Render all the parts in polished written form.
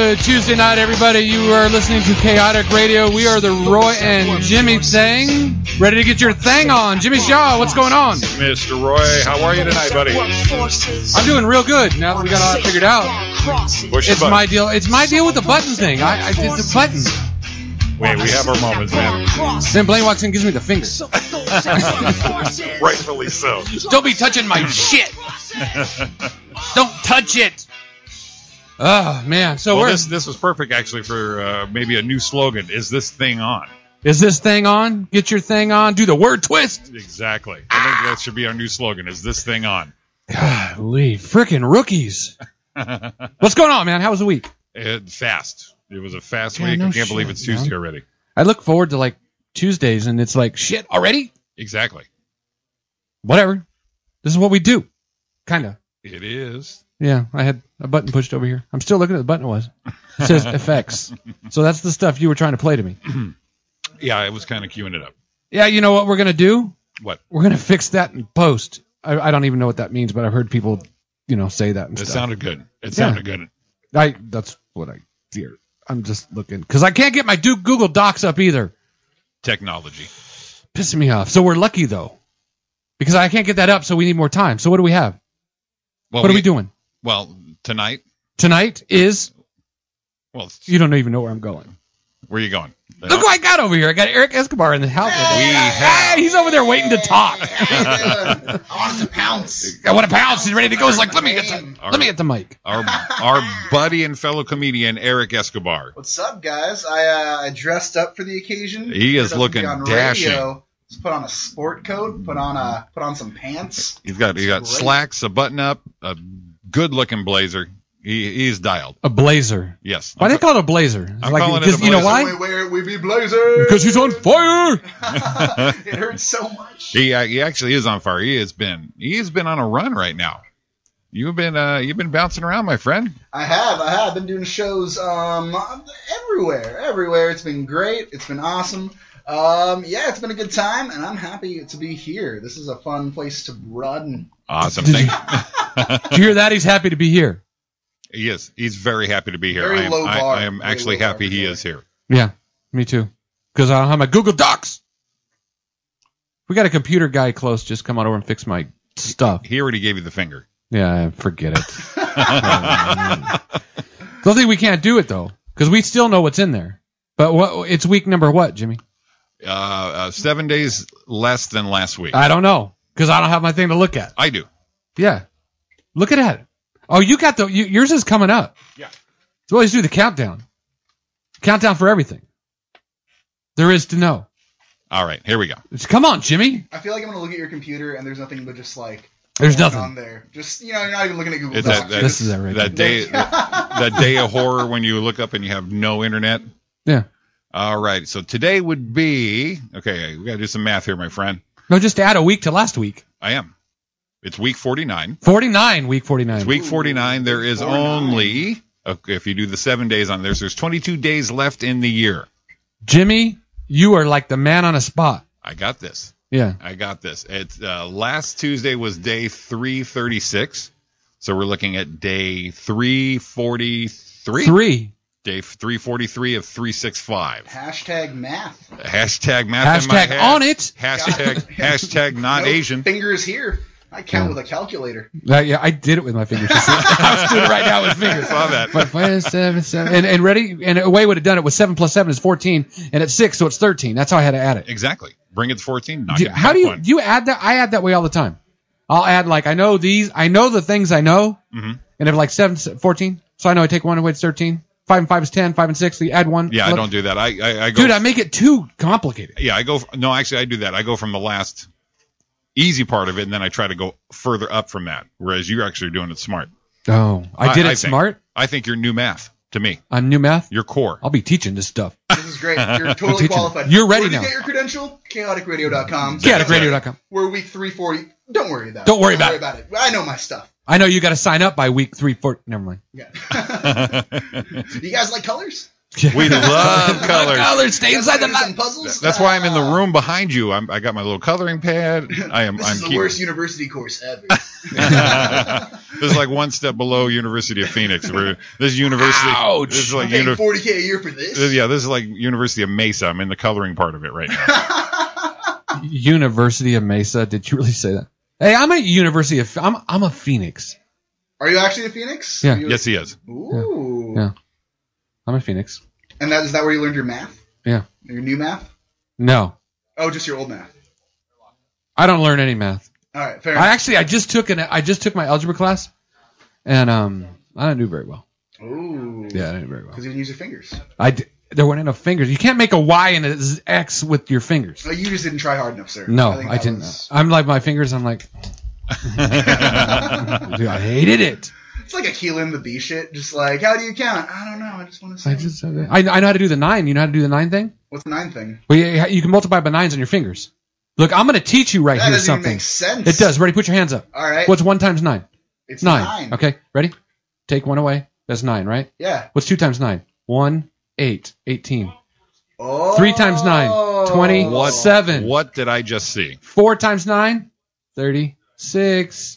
Good Tuesday night, everybody. You are listening to Chaotic Radio. We are the Roy and Jimmy thing. Ready to get your thing on. Jimmy Shaw, what's going on? Mr. Roy, how are you tonight, buddy? I'm doing real good now that we got all that figured out. It's my deal. It's my deal with the button thing. It's a button. Wait, we have our moments, man. Then Blaine walks in and gives me the finger. Rightfully so. Don't be touching my shit. Don't touch it. Oh, man. So this was perfect, actually, for maybe a new slogan. Is this thing on? Is this thing on? Get your thing on. Do the word twist. Exactly. I think that should be our new slogan. Is this thing on? Golly, freaking rookies. What's going on, man? How was the week? Fast. It was a fast week. I can't believe it's Tuesday already. I look forward to, like, Tuesdays, and it's like, shit, already? Exactly. Whatever. This is what we do. Kind of. It is. Yeah, I had a button pushed over here. I'm still looking at the button it was. It says effects. So that's the stuff you were trying to play to me. Yeah, I was kind of queuing it up. Yeah, you know what we're going to do? What? We're going to fix that in post. I don't even know what that means, but I've heard people, say that and stuff. It sounded good. It sounded good. That's what I fear. I'm just looking. Because I can't get my Google Docs up either. Technology. Pissing me off. So we're lucky, though. Because I can't get that up, so we need more time. So what do we have? What are we doing? Well, tonight. Tonight is. Well, you don't even know where I'm going. Where are you going? Look what I got over here. I got Erik Escobar in the house. He's over there waiting to talk. I want to pounce. I want to pounce. He's ready to go. He's like, let me get the mic. Our buddy and fellow comedian Erik Escobar. What's up, guys? I dressed up for the occasion. He is looking dashing. Just put on a sport coat. Put on some pants. He's got slacks, a button up, a good looking blazer. He's dialed. A blazer. Yes. Why do they call it a blazer? I'm calling it a blazer. You know why? We be blazer. Because he's on fire. It hurts so much. He actually is on fire. He has been on a run right now. You've been bouncing around, my friend. I have. I've been doing shows everywhere. It's been great. It's been awesome. It's been a good time, and I'm happy to be here. This is a fun place to run. Awesome. Did you hear that? He's happy to be here. He is. He's very happy to be here. Very low bar. I am actually happy he is here. Yeah, me too. Because I don't have my Google Docs. We got a computer guy close. Just come on over and fix my stuff. He already gave you the finger. Yeah, forget it. Don't think we can't do it, though, because we still know what's in there. But it's week number what, Jimmy? 7 days less than last week. I don't know, because I don't have my thing to look at. I do. Yeah. Look at it. Oh, you got yours is coming up. Yeah. So always do the countdown. Countdown for everything there is to know. All right, here we go. Come on, Jimmy. I feel like I'm going to look at your computer and there's nothing but just like... There's nothing on there. Just, you're not even looking at Google Docs. This is it right that day, that day of horror when you look up and you have no internet. Yeah. All right, so today would be... Okay, we got to do some math here, my friend. No, just add a week to last week. I am. It's week 49. Week 49. It's week 49. There is 49. only, if you do the 7 days on there's 22 days left in the year. Jimmy, you are like the man on a spot. I got this. Yeah. I got this. It's last Tuesday was day 336. So we're looking at day 343. Day 343 of 365. Hashtag math. Hashtag math. Hashtag on it. Hashtag not Asian. Fingers here. I count with a calculator. Yeah, I did it with my fingers. I was doing it right now with fingers. I saw that. 5, 7. And ready? And a way would have done it was 7 plus 7 is 14, and it's 6, so it's 13. That's how I had to add it. Exactly. Bring it to 14. How do you add that? I add that way all the time. I'll add I know the things I know, and if like 7, 14, so I know I take one away, it's 13. 5 and 5 is 10. 5 and 6, you add 1. Yeah, I don't do that. I go. Dude, I make it too complicated. Yeah, I do that. I go from the last easy part of it, and then I try to go further up from that, whereas you're actually doing it smart. Oh, I did it smart? I think you're new math to me. I'm new math? You're core. I'll be teaching this stuff. This is great. You're totally qualified. You're ready now. now. Get your credential? Chaoticradio.com. Chaoticradio.com. We're week 340. Don't worry about it. Don't worry about it. I know my stuff. I know you got to sign up by week 340. Never mind. Yeah. You guys like colors? We love colors. Colors stay inside the Some night. puzzles. That's why I'm in the room behind you. I got my little coloring pad. This is the worst university course ever. This is like one step below University of Phoenix. This is university. Ouch. This is like I'm paying $40K a year for this. Yeah, this is like University of Mesa. I'm in the coloring part of it right now. University of Mesa. Did you really say that? Hey, I'm at University of. I'm a Phoenix. Are you actually a Phoenix? Yeah. Yes, he is. Ooh. Yeah. I'm a Phoenix. And is that where you learned your math? Yeah. Your new math? No, Oh, just your old math. I don't learn any math. All right, fair enough. I just took my algebra class, and I didn't do very well. Ooh. Yeah, I didn't do very well. Because you didn't use your fingers. There weren't enough fingers. You can't make a Y and an X with your fingers. Oh, you just didn't try hard enough, sir. No, think I that didn't. was- I'm like my fingers. I'm like, dude, I hated it. It's like a Keelan the Bee shit. Just like, how do you count? I don't know. I just want to say. I know how to do the 9. You know how to do the 9 thing? What's the 9 thing? Well, you can multiply by 9s on your fingers. Look, I'm going to teach you right That here doesn't even something. make sense. It does. Ready? Put your hands up. All right. What's 1 times 9? It's 9. Okay, ready? Take 1 away. That's 9, right? Yeah. What's 2 times 9? 1, 8, 18. Oh. 3 times 9, 27. What did I just see? 4 times 9, 36.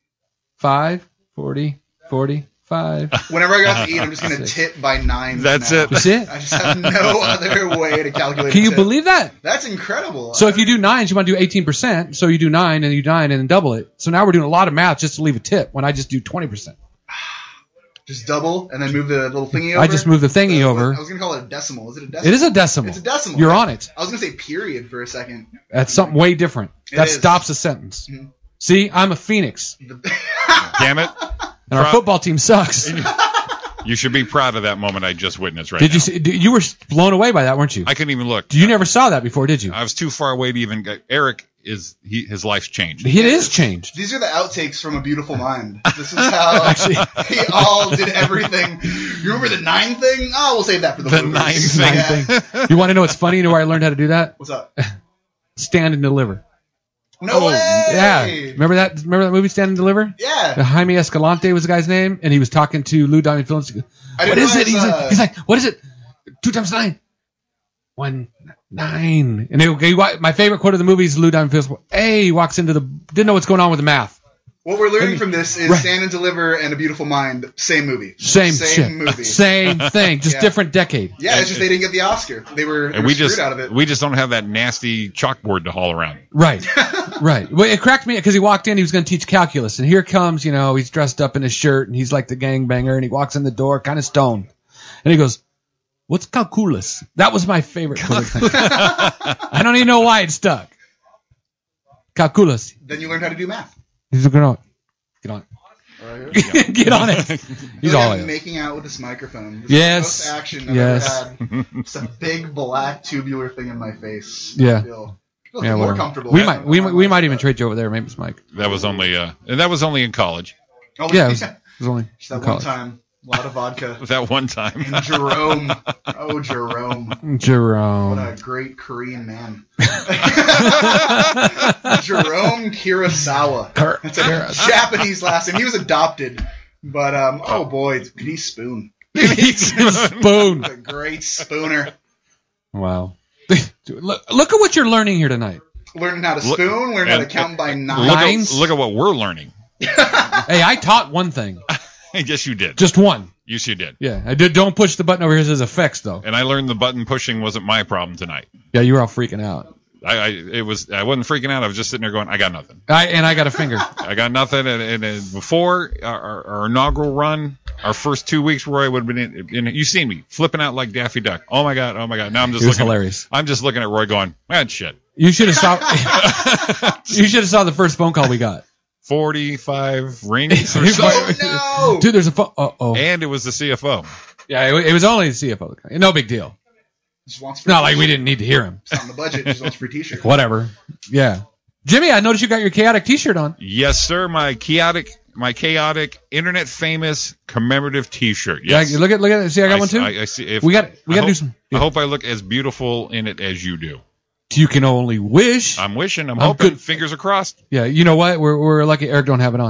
5, 40, 45. Whenever I got to eat, I'm just going to tip by 9. That's now. it. You see it? I just have no other way to calculate. Can you tip. believe that? That's incredible. So if you do 9s, you want to do 18%. So you do 9 and you 9 and then double it. So now we're doing a lot of math just to leave a tip when I just do 20%. Just double and then move the little thingy over. I just move the thingy over. I was going to call it a decimal. Is it a decimal? It is a decimal. It's a decimal. You're on it. I was going to say period for a second. That's something way different. It That is. stops a sentence. Mhm. See, I'm a Phoenix, Damn it. and our football team sucks. You should be proud of that moment I just witnessed right Did now. you see? You were blown away by that, weren't you? I couldn't even look. You never saw that before, did you? I was too far away to even get. Eric his life's changed. It is changed. These are the outtakes from A Beautiful Mind. This is how he all did everything. You remember the 9 thing? Oh, we'll save that for the The bloopers. 9 Yeah. Thing. You want to know what's funny? You know where I learned how to do that? What's up? Stand and deliver. No way! Yeah. Remember that movie, Stand and Deliver? Yeah. Jaime Escalante was the guy's name, and he was talking to Lou Diamond Phillips. He goes, I what didn't is it? realize, He's like, what is it? 2 times 9. 1, 9. And my favorite quote of the movie is Lou Diamond Phillips. Hey, he walks into didn't know what's going on with the math. What we're learning from this is Right. Stand and Deliver and A Beautiful Mind, same movie. Same shit. movie. Same thing. Just Yeah. different decade. Yeah, it's just they didn't get the Oscar. They were And we screwed just out of it. we just don't have that nasty chalkboard to haul around. Right. Right. Well, it cracked me because he walked in, he was going to teach calculus. And here comes, he's dressed up in his shirt and he's like the gangbanger and he walks in the door kind of stoned. And he goes, what's calculus? That was my favorite quote. I don't even know why it stuck. Calculus. Then you learned how to do math. He's like, get on it. Get on it. He's all in. Making out with this microphone. This Yes. is the most action I've Yes. ever had. It's a big black tubular thing in my face. Yeah. I feel Yeah, more whatever. comfortable. We might even trade you over there. Maybe it's Mike. That was only in college. Oh, Yeah, it was only Just that in one college. time. A lot of vodka. That one time. And Jerome. Oh, Jerome. Jerome. What a great Korean man. Jerome Kurosawa. It's a Japanese last name. He was adopted. But, oh boy, could he spoon. Spoon. A great spooner. Wow. Look at what you're learning here tonight. Learning how to spoon, learning how to count by 9. Nines. Look at what we're learning. Hey, I taught one thing. Yes, you did. Just one. Yes, you did. Yeah, I did. Don't push the button over here. It says effects, though. And I learned the button pushing wasn't my problem tonight. Yeah, you were all freaking out. I wasn't freaking out. I was just sitting there going, I got nothing. I got a finger. I got nothing. And before our inaugural run, our first 2 weeks, Roy would have been in. You seen me flipping out like Daffy Duck. Oh my god. Now I'm just It was looking. hilarious. I'm just looking at Roy going, man, shit. You should have saw. You should have saw the first phone call we got. 45 rings or Oh, something. no! Dude, there's a phone. Oh. And it was the CFO. Yeah, it was only the CFO. No big deal. Just wants It's not like we didn't need to hear him. It's on the budget. Just wants free t-shirt. Whatever. Yeah. Jimmy, I noticed you got your chaotic T-shirt on. Yes, sir. My chaotic, internet famous commemorative T-shirt. Yes. Yeah, look at it. See, I got one too. I see. If, We got to do some. I hope I look as beautiful in it as you do. You can only wish. I'm wishing. I'm hoping. good. Fingers are crossed. Yeah, you know what? We're lucky Eric don't have it on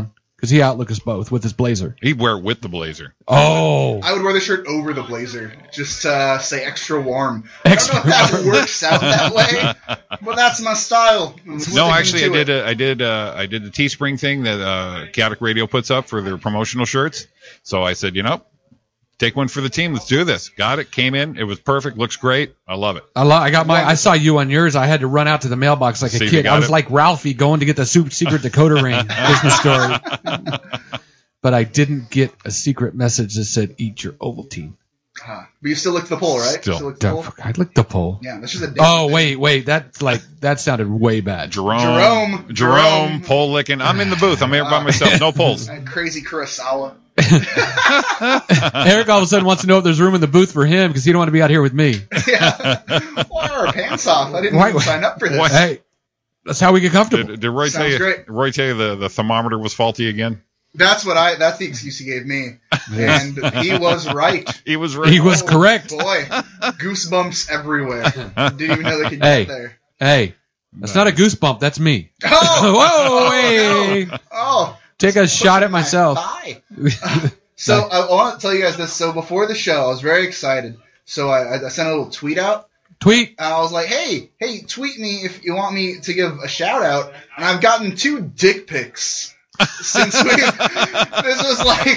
because he outlook us both with his blazer. He'd wear it with the blazer. Oh. I would wear the shirt over the blazer, just to say extra warm. Extra I don't know if that works out that way, but that's my style. No, actually, I did the Teespring thing that Chaotic Radio puts up for their promotional shirts. So I said, take one for the team. Let's do this. Got it. Came in. It was perfect. Looks great. I love it. I saw you on yours. I had to run out to the mailbox like a kid. I was like Ralphie going to get the secret Dakota ring Christmas story. But I didn't get a secret message that said "Eat your Ovaltine." But you still licked the pole, right? Still licked the pole? I licked the pole. Yeah, that's just a. Oh wait, that sounded way bad. Jerome, pole licking. I'm in the booth. I'm here by myself. No poles. Crazy Kurosawa. Eric all of a sudden wants to know if there's room in the booth for him because he don't want to be out here with me. Yeah. Why are our pants off? I didn't even sign up for this. Hey, that's how we get comfortable. Did Roy tell you? Great. Roy tell you the thermometer was faulty again? That's the excuse he gave me, and he was right. He was right. He was correct. Boy, goosebumps everywhere. Didn't even know they could get there. Hey, that's not a goosebump. That's me. Oh, whoa, hey. No. Oh, take a shot at myself. So I want to tell you guys this. So before the show, I was very excited. So I sent a little tweet out. Tweet. And I was like, hey, tweet me if you want me to give a shout out. And I've gotten 2 dick pics. Since this was like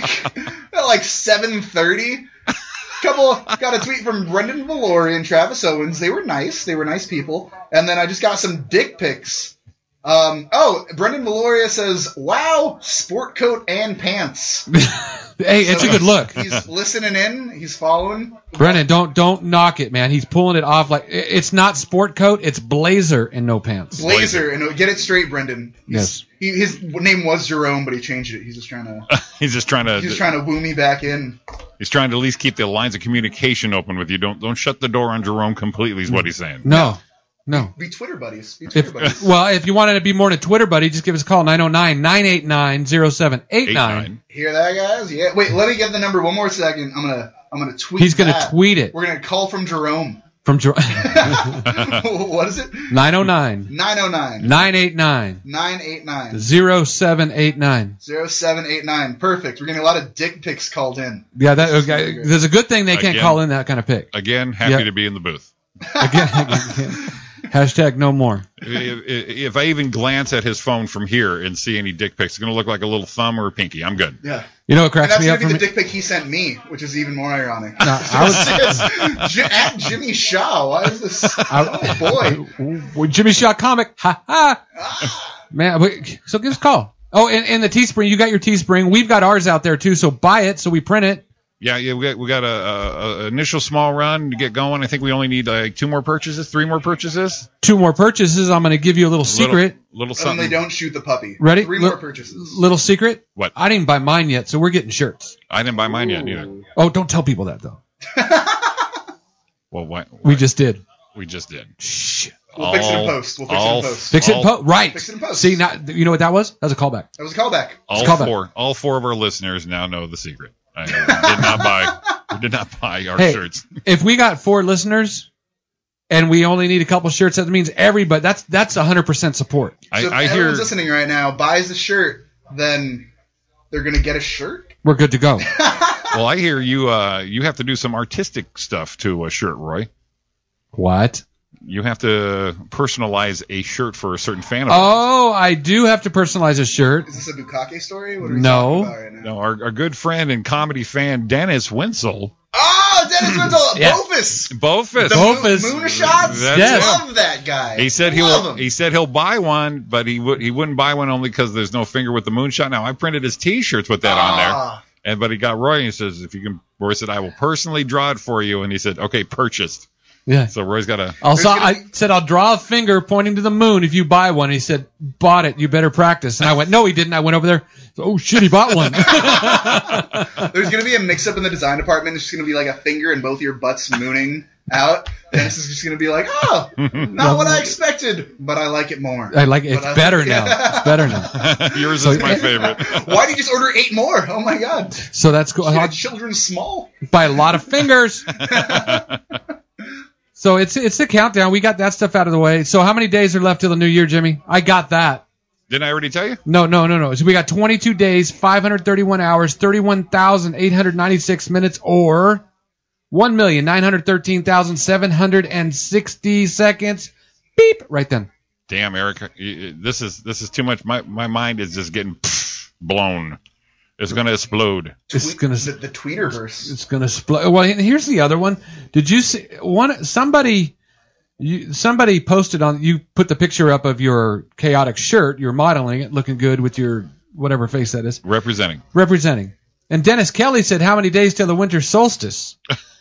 7:30. Got a tweet from Brendan Valori and Travis Owens. They were nice. They were nice people. And then I just got some dick pics. Brendan Valoria says, "Wow, sport coat and pants." Hey, it's a good look. He's listening in. He's following. Brendan, don't knock it, man. He's pulling it off like it's not sport coat. It's blazer and no pants. Blazer and get it straight, Brendan. Yes. His name was Jerome, but he changed it. He's just trying to. He's just trying to woo me back in. He's trying to at least keep the lines of communication open with you. Don't shut the door on Jerome completely. Is what he's saying. No. Be Twitter buddies. Well, if you wanted to be more than a Twitter buddy, just give us a call, 909-989-0789. Hear that, guys? Yeah. Wait, let me get the number one more second. I'm gonna tweet. He's gonna tweet it. We're gonna call from Jerome. From Jerome. What is it? 909-989. 0789. 0789. Perfect. We're getting a lot of dick pics called in. Yeah, there's a good thing they can't call in that kind of pic. Again, happy to be in the booth. Again. Hashtag no more. If I even glance at his phone from here and see any dick pics, it's going to look like a little thumb or a pinky. I'm good. Yeah. You know what cracks me up? That's going to be the dick pic he sent me, which is even more ironic. No, at Jimmy Shaw. Why is this? Oh, boy. Jimmy Shaw comic. Ha ha. Man, so give us a call. Oh, and the Teespring. You got your Teespring. We've got ours out there, too, so buy it so we print it. Yeah, we got a initial small run to get going. I think we only need like 3 more purchases. 2 more purchases. I'm going to give you a little secret. Little something. And they don't shoot the puppy. Ready? 3 more purchases. Little secret. What? I didn't buy mine yet, so we're getting shirts. I didn't buy mine yet either. Oh, don't tell people that though. Well, why? We just did. We just did. Shh. We'll fix it in post. Fix it in post. Right. Fix it in post. See, now you know what that was? That was a callback. That was a callback. All four of our listeners now know the secret. We did not buy our shirts. If we got 4 listeners and we only need a couple shirts, that means everybody. That's 100% support. So if everyone's listening right now buys the shirt, then they're gonna get a shirt. We're good to go. Well, I hear you. You have to do some artistic stuff to a shirt, Roy. What? You have to personalize a shirt for a certain fan of Oh, I do have to personalize a shirt. Is this a Bukake story? What are we talking about right now? No, our good friend and comedy fan Dennis Winsel. Oh, Dennis Winsel, Yeah. Bofus. Bofus. Moonshots. Yes. Love that guy. He said he'll buy one, but he wouldn't buy one only because there's no finger with the moonshot. Now I printed his T-shirts with that on there. But he got Roy and he says, if you can, Roy said, I will personally draw it for you. And he said, okay, purchased. Yeah. So Roy's got a. Also, I said, I'll draw a finger pointing to the moon if you buy one. He said, bought it. You better practice. And I went, no, he didn't. I went over there. Oh, shit, he bought one. There's going to be a mix-up in the design department. It's just going to be like a finger and both your butts mooning out. Dennis is just going to be like, oh, not what I expected, but I like it more. I like it. It's better now. It's better now. Yours is my favorite. Why did you just order 8 more? Oh, my God. So that's cool. Children small. By a lot of fingers. So it's the countdown. We got that stuff out of the way. So how many days are left till the new year, Jimmy? I got that. Didn't I already tell you? No. So we got 22 days, 531 hours, 31,896 minutes, or 1,913,760 seconds. Beep. Right then. Damn, Eric, this is too much. My mind is just getting blown. It's going to explode. The Tweeterverse. It's going to explode. Well, here's the other one. Did you see somebody posted on, you put the picture up of your chaotic shirt, you're modeling it, looking good with your whatever face that is. Representing. And Dennis Kelly said, how many days till the winter solstice?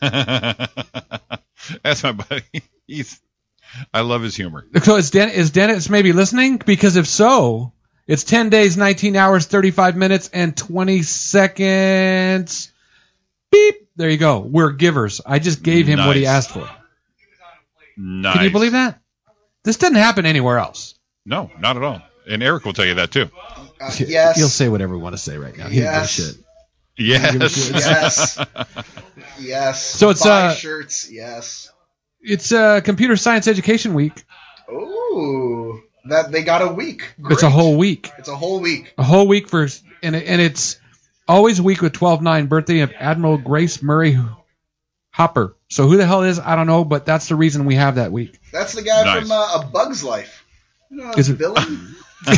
That's my buddy. I love his humor. So is Dennis maybe listening? Because if so, it's 10 days, 19 hours, 35 minutes, and 20 seconds. Beep. There you go. We're givers. I just gave him what he asked for. Nice. Can you believe that? This doesn't happen anywhere else. No, not at all. And Eric will tell you that too. Yes. He'll say whatever we want to say right now. He doesn't give a shit. Yes. Yes. So it's buy shirts. Yes. It's Computer Science Education Week. Ooh, that they got a week. Great. It's a whole week. A whole week for and it's always a week with 12/9 birthday of Admiral Grace Murray Hopper. So who the hell is, I don't know, but that's the reason we have that week. That's the guy from A Bug's Life. Is it villain? It's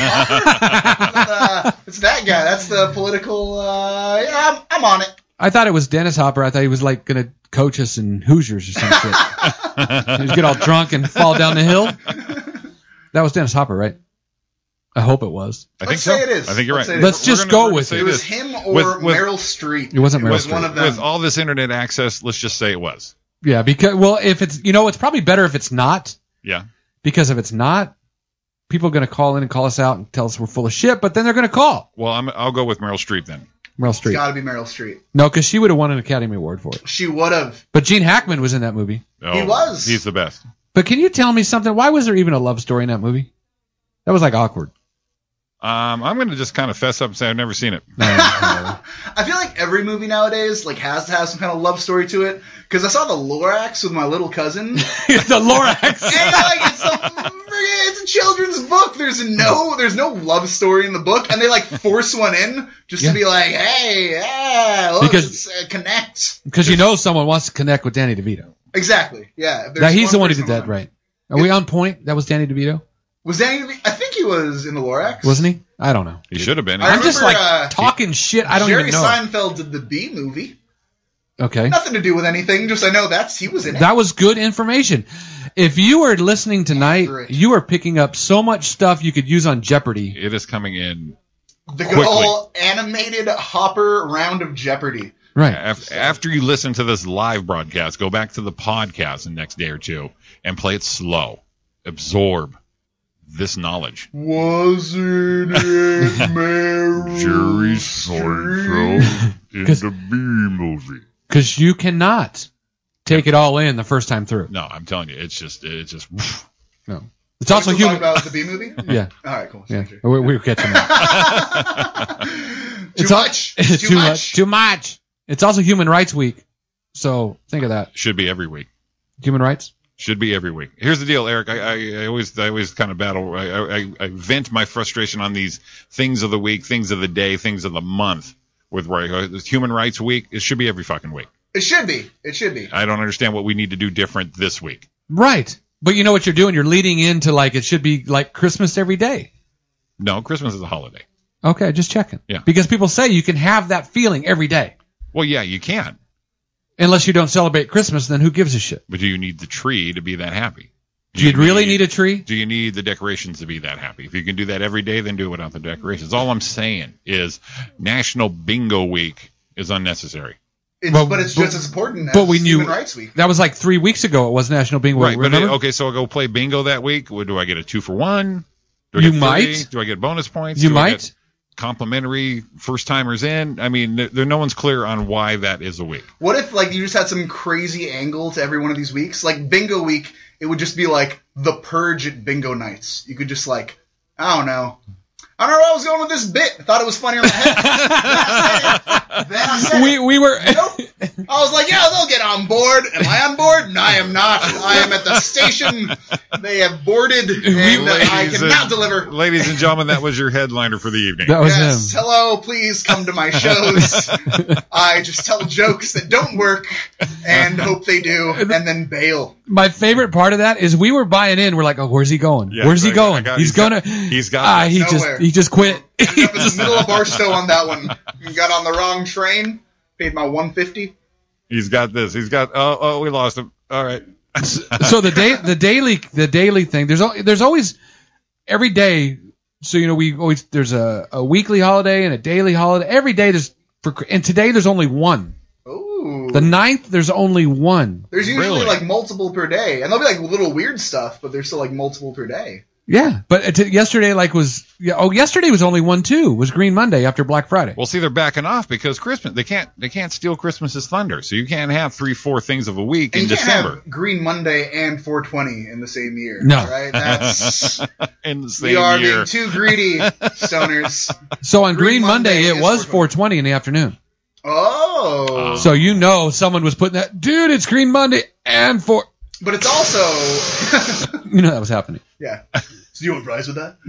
that guy. That's the political. Yeah, I'm on it. I thought it was Dennis Hopper. I thought he was like going to coach us in Hoosiers or some shit. He'd get all drunk and fall down the hill. That was Dennis Hopper, right? I hope it was. I think so. Say it is. I think you're right. Let's just go with it. It was him or Meryl Streep. It wasn't Meryl Streep. One of them. With all this internet access, let's just say it was. Yeah, because, well, if it's, it's probably better if it's not. Yeah. Because if it's not, people are going to call in and call us out and tell us we're full of shit, but then they're going to call. Well, I'll go with Meryl Streep then. Meryl Streep. It's got to be Meryl Streep. No, because she would have won an Academy Award for it. She would have. But Gene Hackman was in that movie. Oh, he was. He's the best. But can you tell me something? Why was there even a love story in that movie? That was like awkward. I'm going to just kind of fess up and say I've never seen it. No. I feel like every movie nowadays has to have some kind of love story to it. Because I saw The Lorax with my little cousin. The Lorax. It's a children's book. There's no love story in the book, and they force one in just to be like, hey, let's connect. Because someone wants to connect with Danny DeVito. Exactly. Yeah. Now he's the one who did that, right? Are we on point? That was Danny DeVito. Was Danny DeVito? I think he was in The Lorax. Wasn't he? I don't know. He should have been. I'm just talking shit. I don't even know. Jerry Seinfeld did the Bee Movie. Okay. Nothing to do with anything. Just I know he was in it. That was good information. If you were listening tonight, you are picking up so much stuff you could use on Jeopardy. It is coming in. The good old animated Hopper round of Jeopardy. Right. After you listen to this live broadcast, go back to the podcast the next day or two and play it slow. Absorb this knowledge. Wasn't it Meryl Jerry Seinfeld in the Bee Movie? Because you cannot take it all in the first time through. No, I'm telling you, it's just. No. It's also human. Talking about the Bee Movie? Yeah. All right, cool. Yeah. We're catching up. Too much. It's also Human Rights Week. So think of that. Should be every week. Human rights? Should be every week. Here's the deal, Eric. I always kind of battle. I vent my frustration on these things of the week, things of the day, things of the month. With Human Rights Week, it should be every fucking week. It should be. I don't understand what we need to do different this week. Right. But you know what you're doing? You're leading into it should be like Christmas every day. No, Christmas is a holiday. Okay, just checking. Yeah. Because people say you can have that feeling every day. Well, yeah, you can. Unless you don't celebrate Christmas, then who gives a shit? But do you need the tree to be that happy? Do you really need a tree? Do you need the decorations to be that happy? If you can do that every day, then do it without the decorations. All I'm saying is National Bingo Week is unnecessary. But it's just as important as Human Rights Week. That was 3 weeks ago. It was National Bingo Week. Right, okay, so I'll go play bingo that week. Do I get a 2-for-1? You might. Do I get bonus points? You might. Complimentary first-timers in? I mean, no one's clear on why that is a week. What if, you just had some crazy angle to every one of these weeks? Like, Bingo Week, it would just be The Purge at Bingo Nights. You could just, I don't know. I don't know where I was going with this bit. I thought it was funny on my head. Then I said it. We were... Nope. I was like, yeah, they'll get on board. Am I on board? No, I am not. I am at the station. They have boarded, and I cannot deliver. Ladies and gentlemen, that was your headliner for the evening. That was him. Hello, please come to my shows. I just tell jokes that don't work and hope they do, and then bail. My favorite part of that is we were buying in. We're like, oh, where's he going? Yeah, where's he going? He's just quit. Ended up in the middle of Barstow on that one. Got on the wrong train. Paid my $150. He's got this. He's got. Oh, we lost him. All right. So the daily thing. There's always every day. So there's a weekly holiday and a daily holiday. Every day and today there's only one. Ooh. The 9th there's only one. There's usually like multiple per day, and there'll be like little weird stuff, but there's still like multiple per day. Yeah, but yesterday yesterday was only one too. Was Green Monday after Black Friday. Well, see, they're backing off because Christmas. They can't steal Christmas's thunder. So you can't have 3-4 things of a week in December. You can't have Green Monday and 420 in the same year. No, right? That's in the same year. We are being too greedy, stoners. So on Green Monday it was 420 in the afternoon. Oh, so someone was putting that. Dude, it's Green Monday and 4. But it's also that was happening. Yeah. So you want fries with that?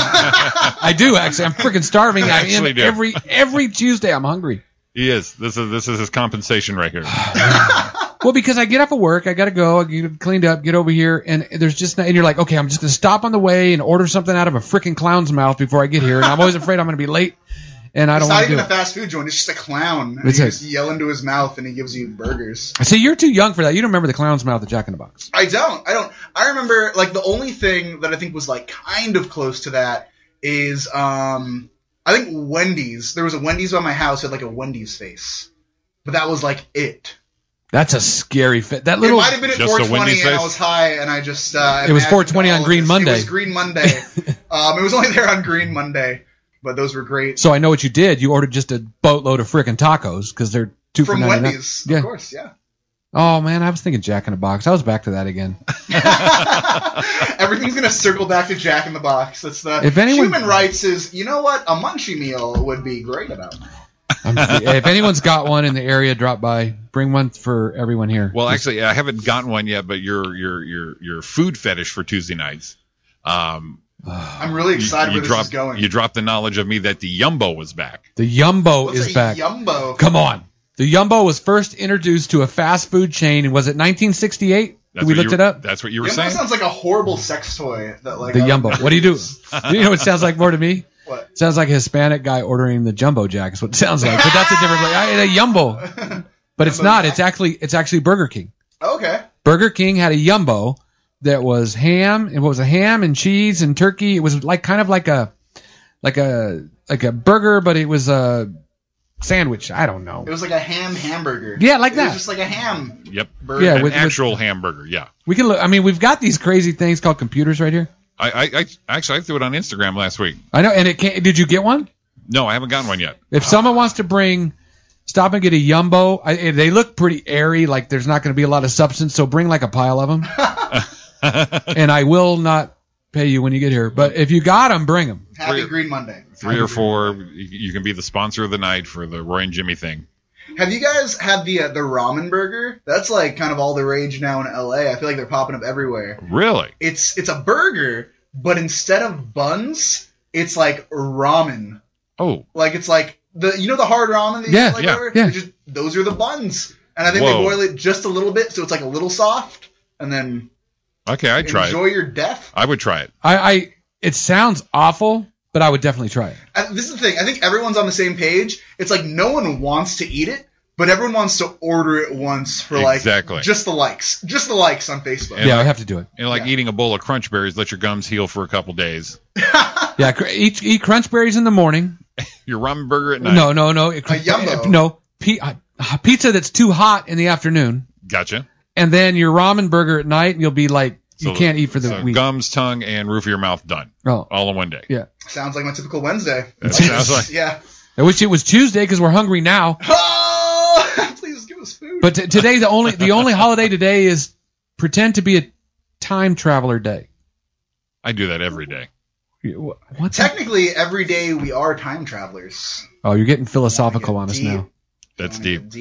I do actually. I'm freaking starving. I am every Tuesday. I'm hungry. He is. This is his compensation right here. Well, because I get off of work, I gotta go. I get cleaned up, get over here, and there's just and you're like, okay, I'm just gonna stop on the way and order something out of a freaking clown's mouth before I get here, and I'm always afraid I'm gonna be late. And I don't want to do it. It's not even a fast food joint. It's just a clown. And you just yell into his mouth, and he gives you burgers. See, you're too young for that. You don't remember the clown's mouth at Jack in the Box. I don't. I remember, like, the only thing that I think was, like, kind of close to that is, I think Wendy's. There was a Wendy's by my house that had, like, a Wendy's face. But that was, like, it. That's a scary fit. It might have been at 420, and I was high, and I just... it was 420 on Green Monday. It was Green Monday. It was only there on Green Monday. But those were great. So I know what you did. You ordered just a boatload of frickin' tacos because they're $2 from Wendy's, of course, yeah. Oh man, I was thinking Jack in the Box. I was back to that again. Everything's gonna circle back to Jack in the Box. That's the human rights is. You know what? A munchie meal would be great about. If anyone's got one in the area, drop by. Bring one for everyone here. Well, actually, I haven't gotten one yet. But your food fetish for Tuesday nights. I'm really excited where this is going. You dropped the knowledge of me that the Yumbo was back. The Yumbo is back. Yumbo? Come on. The Yumbo was first introduced to a fast food chain, was it 1968? We looked it up? That's what you were Yumbo saying? Sounds like a horrible sex toy. The Yumbo. What do you do? You know what it sounds like more to me? What? It sounds like a Hispanic guy ordering the Jumbo Jack is what it sounds like. But that's a different a Yumbo. But it's not. It's actually Burger King. Okay. Burger King had a Yumbo that was ham, and what was a ham and cheese and turkey. It was like kind of like a burger, but it was a sandwich. I don't know. It was like a ham hamburger. Yeah, like that. It was just like a ham. Yep. Burger. Yeah, with actual hamburger. Yeah. We can look. I mean, we've got these crazy things called computers right here. I actually threw it on Instagram last week. I know, and it can't. Did you get one? No, I haven't gotten one yet. If someone wants to stop and get a Yumbo. They look pretty airy, like there's not going to be a lot of substance. So bring like a pile of them. And I will not pay you when you get here. But if you got them, bring them. Happy Green Monday. 3 or 4. You can be the sponsor of the night for the Roy and Jimmy thing. Have you guys had the ramen burger? That's like kind of all the rage now in LA. I feel like they're popping up everywhere. Really? It's a burger, but instead of buns, it's like ramen. Oh. Like it's like the hard ramen that yeah. Those are the buns. And I think they boil it just a little bit so it's like a little soft and then okay, I'd try it. Enjoy your death. I would try it. It sounds awful, but I would definitely try it. This is the thing. I think everyone's on the same page. It's like no one wants to eat it, but everyone wants to order it once for just the likes. Just the likes on Facebook. And I have to do it. And eating a bowl of Crunch Berries, let your gums heal for a couple days. Yeah, eat Crunch Berries in the morning. Your ramen burger at night. A No. Yumbo. No. Pizza that's too hot in the afternoon. Gotcha. And then your ramen burger at night, and you'll be like, you can't eat for the week. Gums, tongue, and roof of your mouth done. Oh. All in one day. Yeah. Sounds like my typical Wednesday. That sounds like. Yeah. I wish it was Tuesday because we're hungry now. Oh, please give us food. But today, the only holiday today is pretend to be a time traveler day. I do that every day. What's technically every day we are time travelers. Oh, you're getting philosophical on us now. That's deep.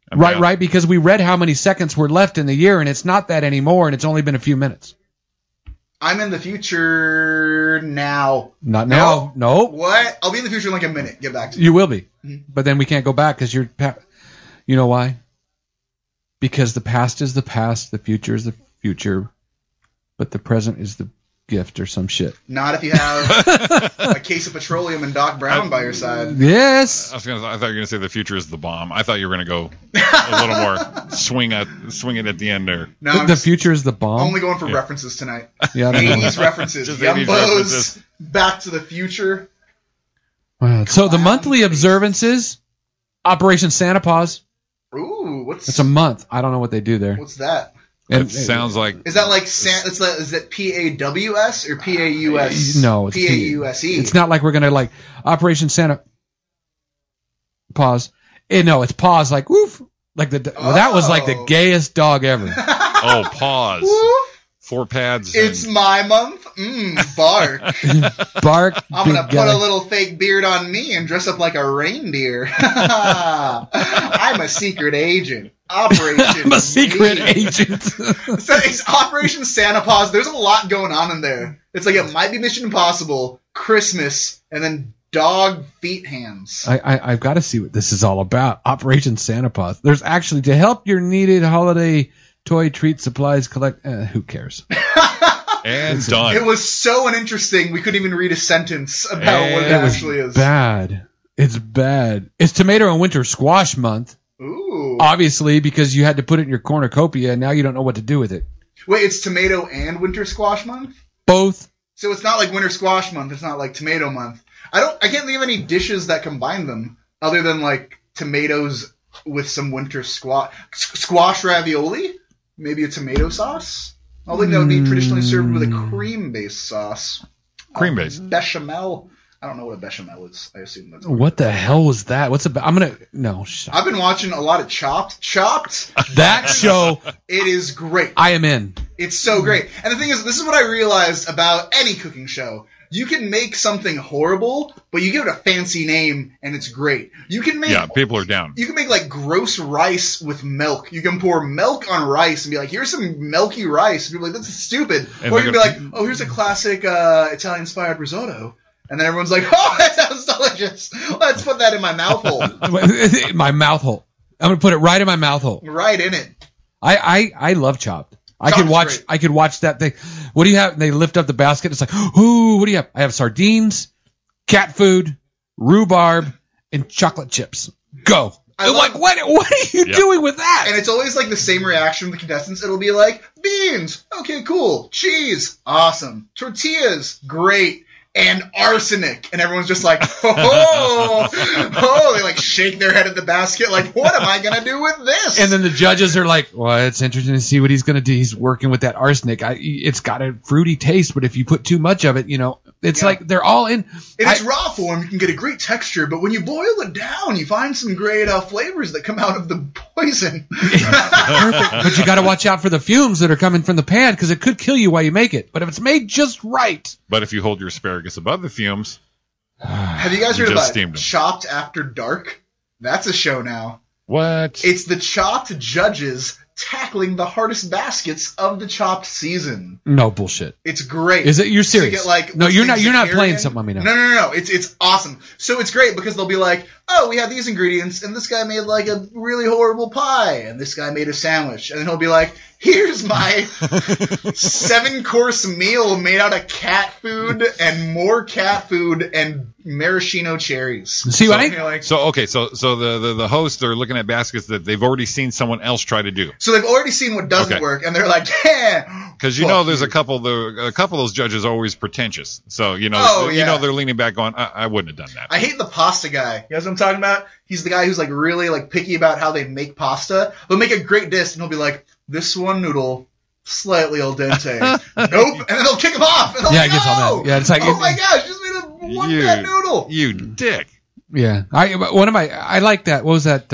Right, because we read how many seconds were left in the year, and it's not that anymore, and it's only been a few minutes. I'm in the future now. Not now. No. What? I'll be in the future in like a minute. Get back to me. You will be. But then we can't go back because you're... You know why? Because the past is the past, the future is the future, but the present is the gift or some shit. Not if you have a case of petroleum and Doc Brown by your side. Yes. I thought you were going to say the future is the bomb. I thought you were going to go a little more swing it at the end there. No, the future is the bomb. Only going for references tonight. Yeah, 80s references. Just Young 80s Bows, references. Back to the Future. Wow. So the monthly observances, Operation Santa Paws. Ooh, what's... It's a month. I don't know what they do there. What's that? It sounds like... Is that like... Is that P-A-W-S or P-A-U-S? No, it's P-A-U-S-E. It's not like we're going to like Operation Santa Paws. No, it's Paws like woof. Like that was like the gayest dog ever. Oh, pause. Woof. 4 pads. It's my month. Bark. Bark. I'm going to put a little fake beard on me and dress up like a reindeer. I'm a secret agent. Operation. I'm a secret agent. So it's Operation Santa Paws. There's a lot going on in there. It's like it might be Mission Impossible, Christmas, and then dog feet hands. I've got to see what this is all about. Operation Santa Paws. There's actually to help your needed holiday toy treat supplies collect. Who cares? And done. It was so uninteresting. We couldn't even read a sentence about what it actually is. Bad. It's bad. It's tomato and winter squash month. Ooh. Obviously, because you had to put it in your cornucopia, and now you don't know what to do with it. Wait, it's tomato and winter squash month? Both. So it's not like winter squash month. It's not like tomato month. I can't think of any dishes that combine them other than like tomatoes with some winter squash ravioli. Maybe a tomato sauce. I think that would be traditionally served with a cream-based sauce. Cream-based. Bechamel. I don't know what a bechamel is. I assume that's... What the hell was that? What's about? I'm going to... No, shut I've been watching a lot of Chopped. Chopped. That show... It is great. I am in. It's so great. And the thing is, this is what I realized about any cooking show. You can make something horrible, but you give it a fancy name, and it's great. You can make... Yeah, people are down. You can make, like, gross rice with milk. You can pour milk on rice and be like, here's some milky rice. And people are like, that's stupid. And or you can be like, oh, here's a classic Italian-inspired risotto. And then everyone's like, oh, that sounds delicious. Let's put that in my mouth hole. My mouth hole. I'm going to put it right in my mouth hole. Right in it. I love Chopped. I Chopped's could watch that thing. What do you have? They lift up the basket. It's like, ooh, what do you have? I have sardines, cat food, rhubarb, and chocolate chips. Go. What are you doing with that? And it's always like the same reaction from the contestants. It'll be like, beans. Okay, cool. Cheese. Awesome. Tortillas. Great. And arsenic. And everyone's just like, oh, they like shake their head at the basket like, what am I going to do with this? And then the judges are like, well, it's interesting to see what he's going to do. He's working with that arsenic. It's got a fruity taste, but if you put too much of it, it's like they're all in. In its raw form, you can get a great texture, but when you boil it down, you find some great flavors that come out of the poison. Perfect. But you got to watch out for the fumes that are coming from the pan because it could kill you while you make it. But if it's made just right. But if you hold your asparagus above the fumes... Have you guys heard about Chopped After Dark? That's a show now. What? It's the Chopped judges tackling the hardest baskets of the Chopped season. No bullshit. It's great. Is it? You're serious? So you get, no, you're not. You're not playing something on me now. No. It's awesome. So it's great because they'll be like, oh, we have these ingredients, and this guy made like a really horrible pie, and this guy made a sandwich, and then he'll be like, here's my 7-course meal made out of cat food and more cat food and maraschino cherries. See what I like? So the hosts are looking at baskets that they've already seen someone else try to do. So they've already seen what doesn't work, and they're like, yeah. Because there's a couple of those judges are always pretentious. So they're leaning back going, I wouldn't have done that. I hate the pasta guy. You know what I'm talking about? He's the guy who's like really like picky about how they make pasta. They'll make a great dish, and he'll be like, this one noodle slightly al dente. Nope. And then they'll kick him off. And it gets all that. Yeah, it's like, oh my gosh, just made a one bad noodle. You dick. Yeah. I like that. What was that?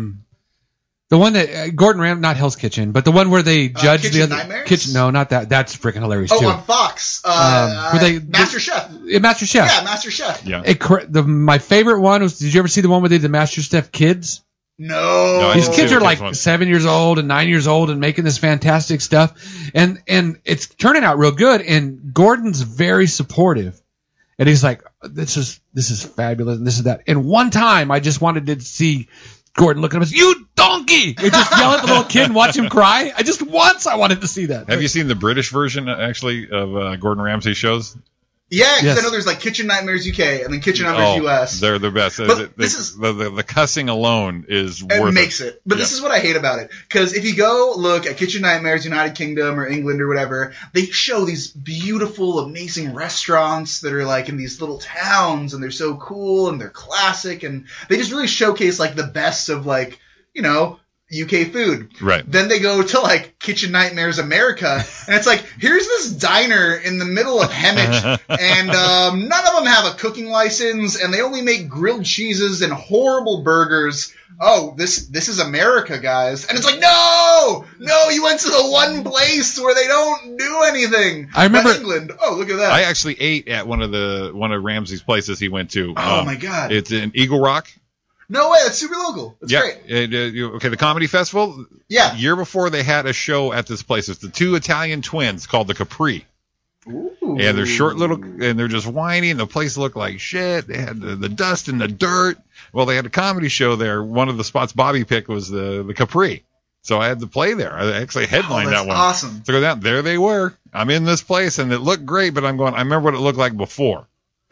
The one that Gordon Ramsay, not Hell's Kitchen, but the one where they judge the other Nightmares? kitchen. No, not that. That's freaking hilarious too. On Fox. Master Chef. Master Chef. Yeah, Master Chef. Yeah. My favorite one was. Did you ever see the one where they did the Master Chef Kids? No. I These didn't kids see are the like one. 7 years old and 9 years old and making this fantastic stuff. And it's turning out real good. And Gordon's very supportive. And he's like, this is fabulous and this is that. And one time I just wanted to see Gordon look at him and say, "You donkey!" And just yell at the little kid and watch him cry. I wanted to see that. Have you seen the British version, actually, of Gordon Ramsay shows? Yeah, because Yes. I know there's like Kitchen Nightmares UK and then Kitchen Nightmares US. They're the best. But this is- the cussing alone is It worth makes it. But this is what I hate about it. Because if you go look at Kitchen Nightmares, United Kingdom or England or whatever, they show these beautiful, amazing restaurants that are like in these little towns and they're so cool and they're classic and they just really showcase like the best of like, you know, UK food. Right. Then they go to like Kitchen Nightmares America, and it's like, here's this diner in the middle of Hemet, and none of them have a cooking license, and they only make grilled cheeses and horrible burgers. Oh, this is America, guys. And it's like, no, you went to the one place where they don't do anything. I remember- But England. Oh, look at that. I actually ate at one of Ramsay's places he went to. Oh, my God. It's in Eagle Rock. No way, that's super local. That's great. Okay, the Comedy Festival. Yeah. Year before they had a show at this place. It's the two Italian twins called the Capri. Ooh. And they're short little, and they're just whiny, and the place looked like shit. They had the dust and the dirt. Well, they had a comedy show there. One of the spots Bobby picked was the Capri. So I had to play there. I actually headlined that's that one. awesome. So go down. There they were. I'm in this place, and it looked great, but I'm going, I remember what it looked like before.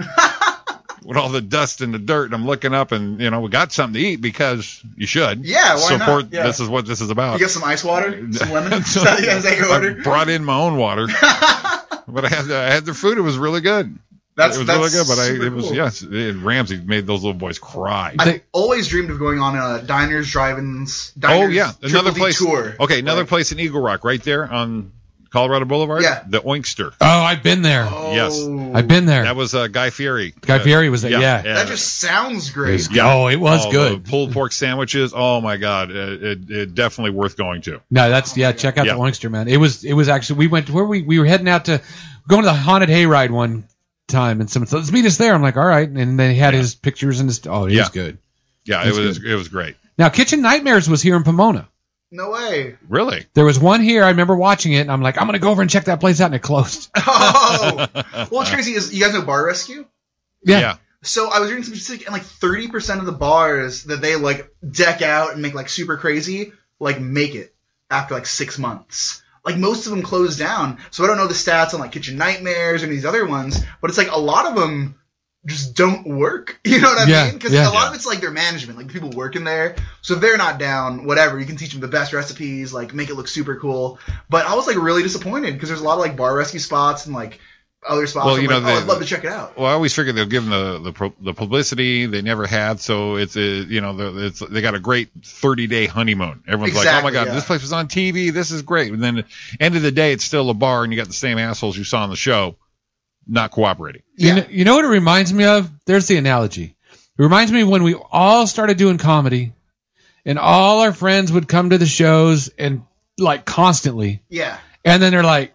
With all the dust and the dirt, and I'm looking up, and we got something to eat because you should. Yeah, why not? Support. Yeah. This is what this is about. You got some ice water? Some lemon? Is that you guys take your order? I brought in my own water, but I had their food. It was really good. It was really good, but super it was cool. yes. Ramsay made those little boys cry. I've always dreamed of going on diners, drive-ins, Oh yeah, another Triple D place. tour. Okay, another place in Eagle Rock, right there on Colorado Boulevard. Yeah. The Oinkster. Oh, I've been there. Oh, Yes. I've been there. That was Guy Fieri. Guy Fieri was there. Yeah. That just sounds great. Oh, it was Oh, good. The pulled pork sandwiches. Oh my God, it definitely worth going to. No, check out Yeah. the Oinkster, man. It was actually, we went to where we were heading out to going to the haunted hayride one time, and someone said, "Let's meet us there." I'm like, all right, and they had his pictures and his. Oh, it was good. Yeah, That's it was great. Now, Kitchen Nightmares was here in Pomona. No way. Really? There was one here. I remember watching it, and I'm like, I'm gonna go over and check that place out, and it closed. Oh. Well, what's crazy is, you guys know Bar Rescue? Yeah. So I was reading some statistics, and like 30% of the bars that they like deck out and make like super crazy, like make it after like 6 months. Like most of them close down. So I don't know the stats on like Kitchen Nightmares and these other ones, but it's like a lot of them just don't work. You know what I Yeah, mean? Because yeah. a lot of it's like their management, like the people working there. So if they're not down, whatever, you can teach them the best recipes, like make it look super cool. But I was like really disappointed because there's a lot of like Bar Rescue spots and like other spots. Well, I'm you like, know, I'd love to check it out. Well, I always figured they'll give them the publicity they never had, so it's they got a great 30-day honeymoon. Everyone's like, oh my God, this place was on TV, this is great. And then at the end of the day, it's still a bar, and you got the same assholes you saw on the show not cooperating. Yeah. You know what it reminds me of? There's the analogy. It reminds me when we all started doing comedy, and all our friends would come to the shows and like constantly, Yeah. and then they're like,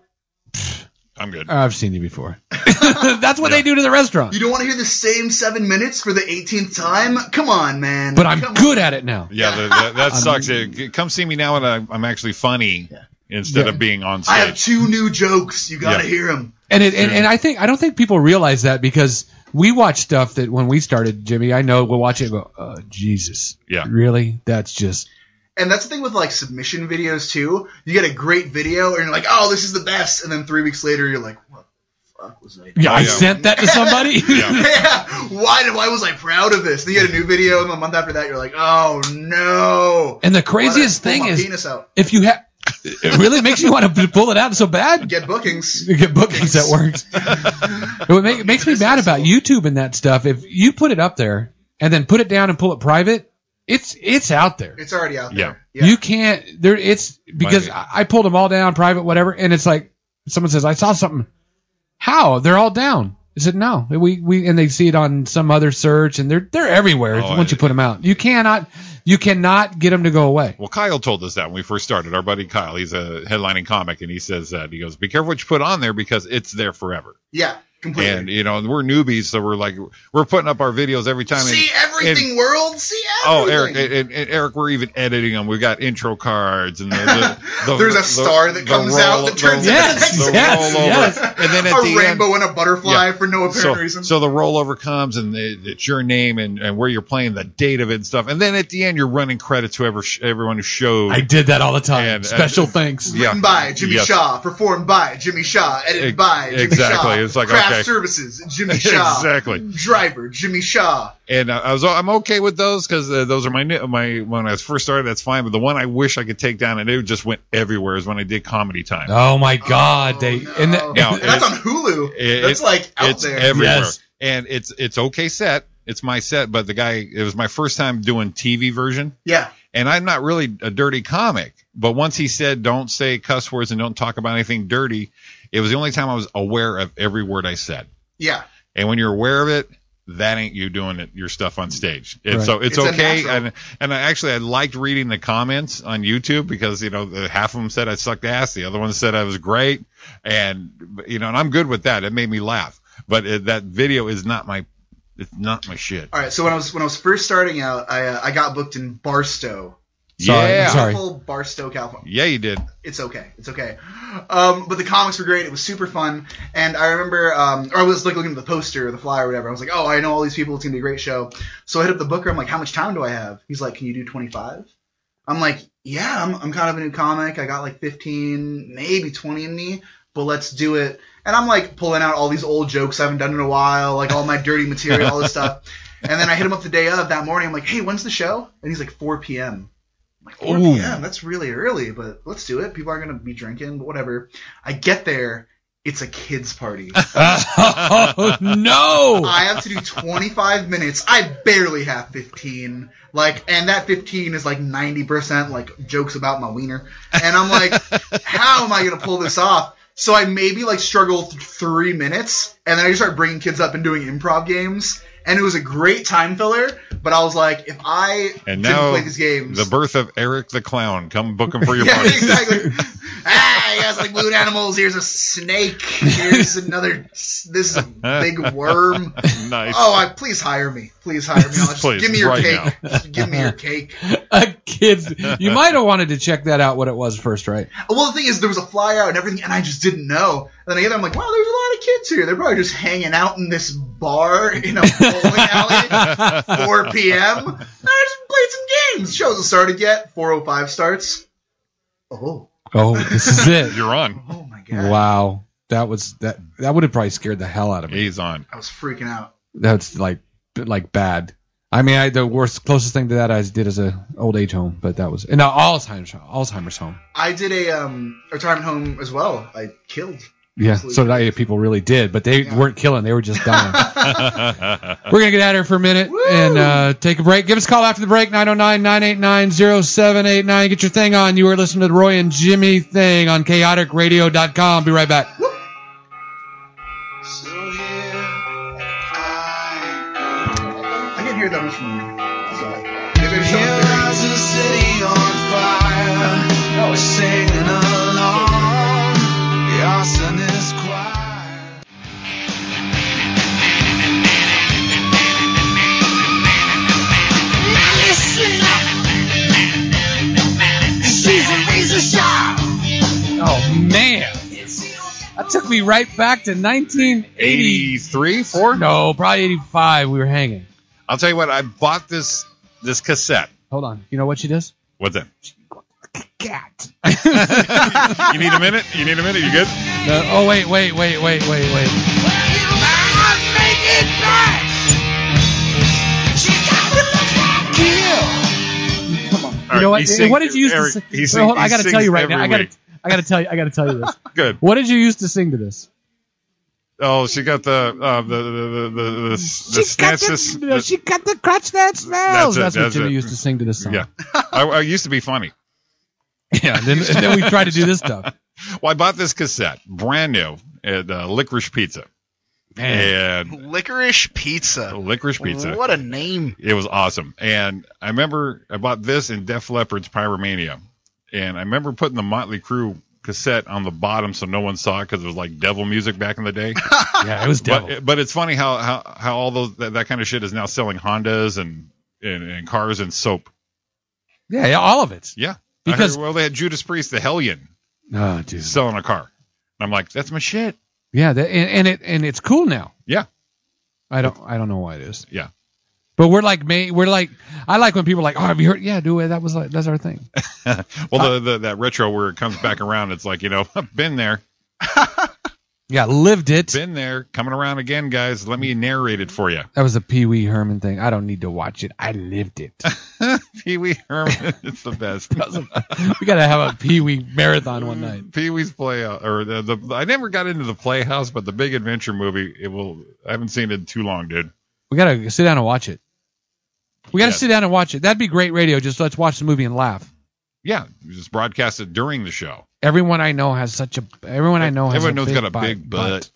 I'm good. I've seen you before. That's what they do to the restaurant. You don't want to hear the same 7 minutes for the 18th time? Come on, man. But I'm Come good on. at it now. Yeah, that sucks. Come see me now, and I'm actually funny instead of being on stage. I have 2 new jokes. You got to hear them. And I don't think people realize that, because we watch stuff that when we started, Jimmy, I know we'll watch it and go, oh, Jesus. Yeah. Really? That's just. And that's the thing with like submission videos too. You get a great video and you're like, oh, this is the best. And then 3 weeks later, you're like, what the fuck was I doing? Yeah, I sent that to somebody. Yeah. Why was I proud of this? Then you get a new video, and a month after that, you're like, oh no. And the craziest Why did I thing pull my is, penis out? if you have, it really makes you want to pull it out so bad. Get bookings. You get bookings that works. It makes me mad about YouTube and that stuff. If you put it up there and then put it down and pull it private, it's out there. It's already out there. Yeah. You can't. It's because I pulled them all down private, whatever, and it's like someone says, I saw something. How? They're all down. I said no. We and they see it on some other search, and they're everywhere once you put them out. You cannot get them to go away. Well, Kyle told us that when we first started. Our buddy Kyle, he's a headlining comic, and he says that. He goes, be careful what you put on there, because it's there forever. Yeah. Completely. And, you know, we're newbies, so we're putting up our videos every time. See everything, world. See everything. Oh, Eric, and Eric, we're even editing them. We've got intro cards, and there's a star that comes out that turns into the next rollover, and then at the rainbow end, and a butterfly for no apparent reason. So the rollover comes, and it's your name and where you're playing, the date of it and stuff, and then at the end you're running credits to everyone who showed. I did that all the time. And, Special thanks. Written by Jimmy Shaw, performed by Jimmy Shaw, edited by Jimmy Shaw. It's like Craft services, Jimmy Shaw. Exactly. Driver, Jimmy Shaw. And I'm okay with those because those are my when I first started. That's fine. But the one I wish I could take down, and it just went everywhere, is when I did Comedy Time. Oh my God! And that's on Hulu. That's out there. Everywhere. Yes. And it's okay set. It's my set, but it was my first time doing TV version. Yeah. And I'm not really a dirty comic, but once he said don't say cuss words and don't talk about anything dirty, it was the only time I was aware of every word I said. Yeah. And when you're aware of it, that ain't you doing your stuff on stage. Right. So it's okay. And I liked reading the comments on YouTube because, you know, half of them said I sucked ass. The other one said I was great. And, you know, and I'm good with that. It made me laugh. But that video is not my shit. All right. So when I was first starting out, I got booked in Barstow. Sorry. Barstow, California. Yeah, you did. It's okay. But the comics were great. It was super fun. And I remember, or I was looking at the poster or the flyer or whatever. I was like, oh, I know all these people. It's going to be a great show. So I hit up the booker. I'm like, how much time do I have? He's like, can you do 25? I'm like, yeah, I'm kind of a new comic. I got 15, maybe 20 in me, but let's do it. And I'm pulling out all these old jokes I haven't done in a while, all my dirty material, all this stuff. And then I hit him up the day of that morning. I'm like, hey, when's the show? And he's like, 4 p.m. 4 p.m. That's really early, but let's do it. People aren't going to be drinking, but whatever. I get there. It's a kids' party. Oh, no! I have to do 25 minutes. I barely have 15. And that 15 is 90% jokes about my wiener. And I'm like, how am I going to pull this off? So I maybe struggled 3 minutes, and then I just started bringing kids up and doing improv games. And it was a great time filler, but I was like, if I didn't play these games... the birth of Eric the Clown. Come book him for your party. Exactly. You guys like balloon animals. Here's a snake. Here's another... This is a big worm. Nice. Oh, please hire me. Please hire me. Please, give me your right cake. now. Just give me your cake. Kids. You might have wanted to check that out, what it was first, right? Well, the thing is, there was a flyer and everything, and I just didn't know. And then I get there, I'm like, wow, there's a lot of kids here. They're probably just hanging out in this bar in a bowling alley, 4 p.m. I just played some games. Show hasn't started yet. 4:05 starts. Oh, this is it. You're on. Oh my god! Wow, that would have probably scared the hell out of me. He's on. I was freaking out. That's like bad. I mean, the closest thing to that I did is a old age home, but that was Alzheimer's home. I did a retirement home as well. I killed. Yeah, so people really did, but they weren't killing; they were just dying. We're gonna get out of here for a minute and take a break. Give us a call after the break, 909-989-0789. Get your thing on. You are listening to the Roy and Jimmy Thing on chaoticradio.com. Be right back. I can hear that much from you. Here lies a city on fire. We're singing along. The arsonist choir. Now listen up. She's a razor sharp. Oh man, that took me right back to 1983, 4? No, probably 85. We were hanging. I'll tell you what. I bought this cassette. Hold on. You know what she does? What's that? Cat. You need a minute? You good? Oh wait. Come on. You know what? What did you used to sing? Hold on, I got to tell you right now. I got to tell you this. Good. What did you used to sing to this? Oh, she got the snatch. She got the crotch that smells. That's what Jimmy used to sing to this song. Yeah, I used to be funny. Yeah, and then we tried to do this stuff. Well, I bought this cassette, brand new, at Licorice Pizza. Man. And Licorice Pizza. Licorice Pizza. What a name. It was awesome. And I remember I bought this in Def Leppard's Pyromania. And I remember putting the Motley Crue cassette on the bottom so no one saw it because it was like devil music back in the day. Yeah, it was devil. But it's funny how all those that kind of shit is now selling Hondas and cars and soap. Yeah, all of it. Yeah. Because they had Judas Priest, the Hellion, dude. selling a car. I'm like, that's my shit. Yeah, and it's cool now. Yeah. I don't know why it is. Yeah. But I like when people are like, oh, have you heard? Yeah, that's our thing. Well, that retro where it comes back around, it's like, been there. Yeah, lived it. Been there. Coming around again, guys. Let me narrate it for you. That was a Pee Wee Herman thing. I don't need to watch it. I lived it. Pee Wee Herman, it's the best. We got to have a Pee Wee marathon one night. Pee Wee's Playhouse, or I never got into the Playhouse, but the Big Adventure movie, I haven't seen it in too long, dude. We got to sit down and watch it. We got to sit down and watch it. That'd be great radio. Just let's watch the movie and laugh. Yeah, just broadcast it during the show. Everyone I know has Everyone knows got a big butt.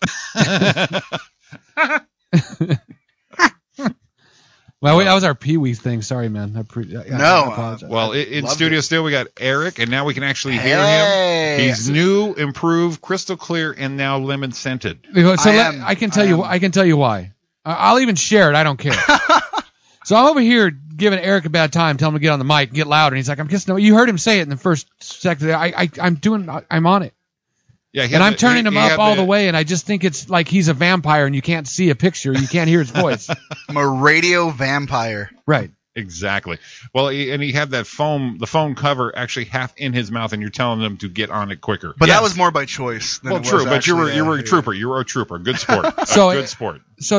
Well, that was our Pee Wee thing. Sorry, man. I apologize. Well, in studio still we got Eric, and now we can actually hear him. He's new, improved, crystal clear, and now lemon scented. So I can tell you why. I'll even share it. I don't care. So I'm over here giving Eric a bad time, telling him to get on the mic and get louder. And he's like, I'm kissing. You heard him say it in the first second. I'm on it. Yeah, and I'm turning him up all the way, and I just think it's like he's a vampire, and you can't see a picture, you can't hear his voice. I'm a radio vampire. Right. Exactly. Well, he had the foam cover actually half in his mouth, and you're telling them to get on it quicker. But that was more by choice. Than it was but you were a trooper. Yeah. You were a trooper. Good sport. Good sport. So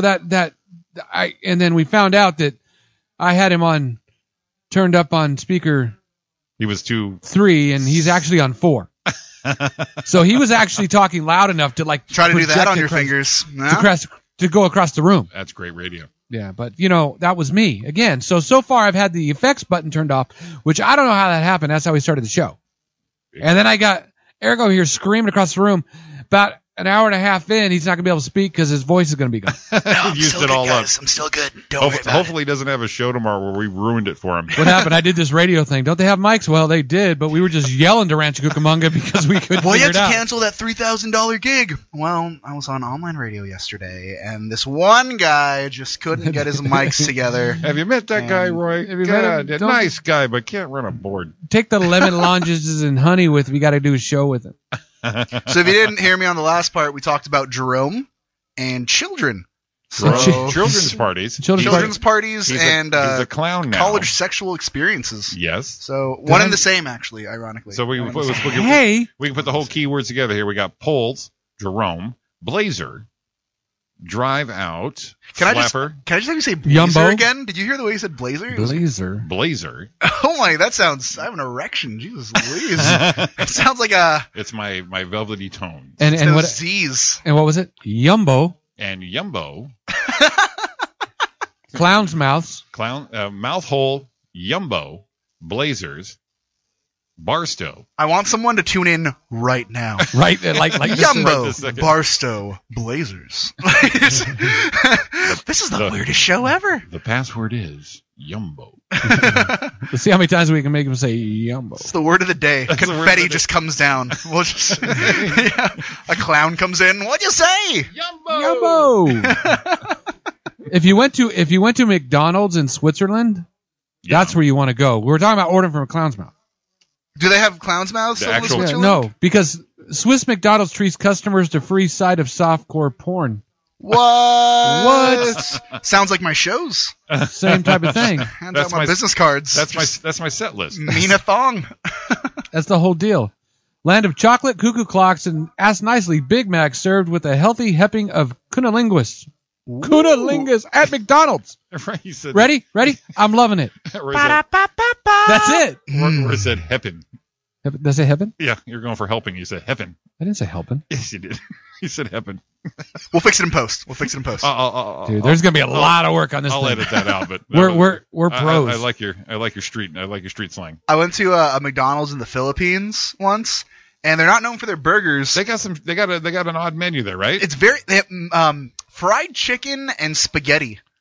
and then we found out that I had him turned up on speaker. He was 3, and he's actually on 4. So he was actually talking loud enough to try to do that on your fingers to go across the room. That's great radio. Yeah, but that was me again. So far I've had the effects button turned off, which I don't know how that happened. That's how we started the show. And then I got Eric over here screaming across the room. About an hour and a half in, he's not going to be able to speak because his voice is going to be gone. No, I'm used still it good, all guys. up. I'm still good. Don't worry about Hopefully he doesn't have a show tomorrow where we ruined it for him. What happened? I did this radio thing. Don't they have mics? Well, they did, but we were just yelling to Rancho Cucamonga because we couldn't Well, you figure had it to out. cancel that $3,000 gig. Well, I was on online radio yesterday, and this one guy just couldn't get his mics together. Have you met that guy, Roy? Have you met him? Nice guy, but can't run a board. Take the lemon lozenges and honey with him. You got to do a show with him. So if you didn't hear me on the last part, we talked about Jerome and children. So Children's parties. Children's parties and he's a clown now. College sexual experiences. Yes. So one and the same, actually, ironically. So we can put the whole keywords together here. We got Poles, Jerome, Blazer, Drive Out, Flapper. Can I just have you say Blazer Yumbo? again? Did you hear the way you said Blazer? Blazer. Oh my, that sounds. I have an erection. Jesus Louise. It sounds like a. It's my velvety tones. And what? Z's. And what was it? Yumbo. And Yumbo. Clown's mouths. Mouth hole. Yumbo. Blazers. Barstow. I want someone to tune in right now. Right, like Yumbo, Barstow, Blazers. This is the weirdest show ever. The password is Yumbo. Let's see how many times we can make him say Yumbo. It's the word of the day. Confetti just comes down. We'll just a clown comes in. What'd you say? Yumbo. If you went to McDonald's in Switzerland, that's where you want to go. We were talking about ordering from a clown's mouth. Do they have clown's mouths? No, because Swiss McDonald's treats customers to free side of softcore porn. What? Sounds like my shows. Same type of thing. Hands out my business cards. That's my set list. Mina Thong. That's the whole deal. Land of chocolate, cuckoo clocks, and ask nicely Big Mac served with a healthy heaping of cunnilingus. Cunnilingus at McDonald's. Ready? I'm loving it. That's it. Where said heaven. Does it heaven? Yeah, you're going for helping. You said heaven. I didn't say helping. Yes, you did. You said heaven. We'll fix it in post. Dude, there's gonna be a lot of work on this. I'll thing. edit that out, but we're pros. I like your street slang. I went to a McDonald's in the Philippines once, and they're not known for their burgers. They got an odd menu there, right? They have fried chicken and spaghetti.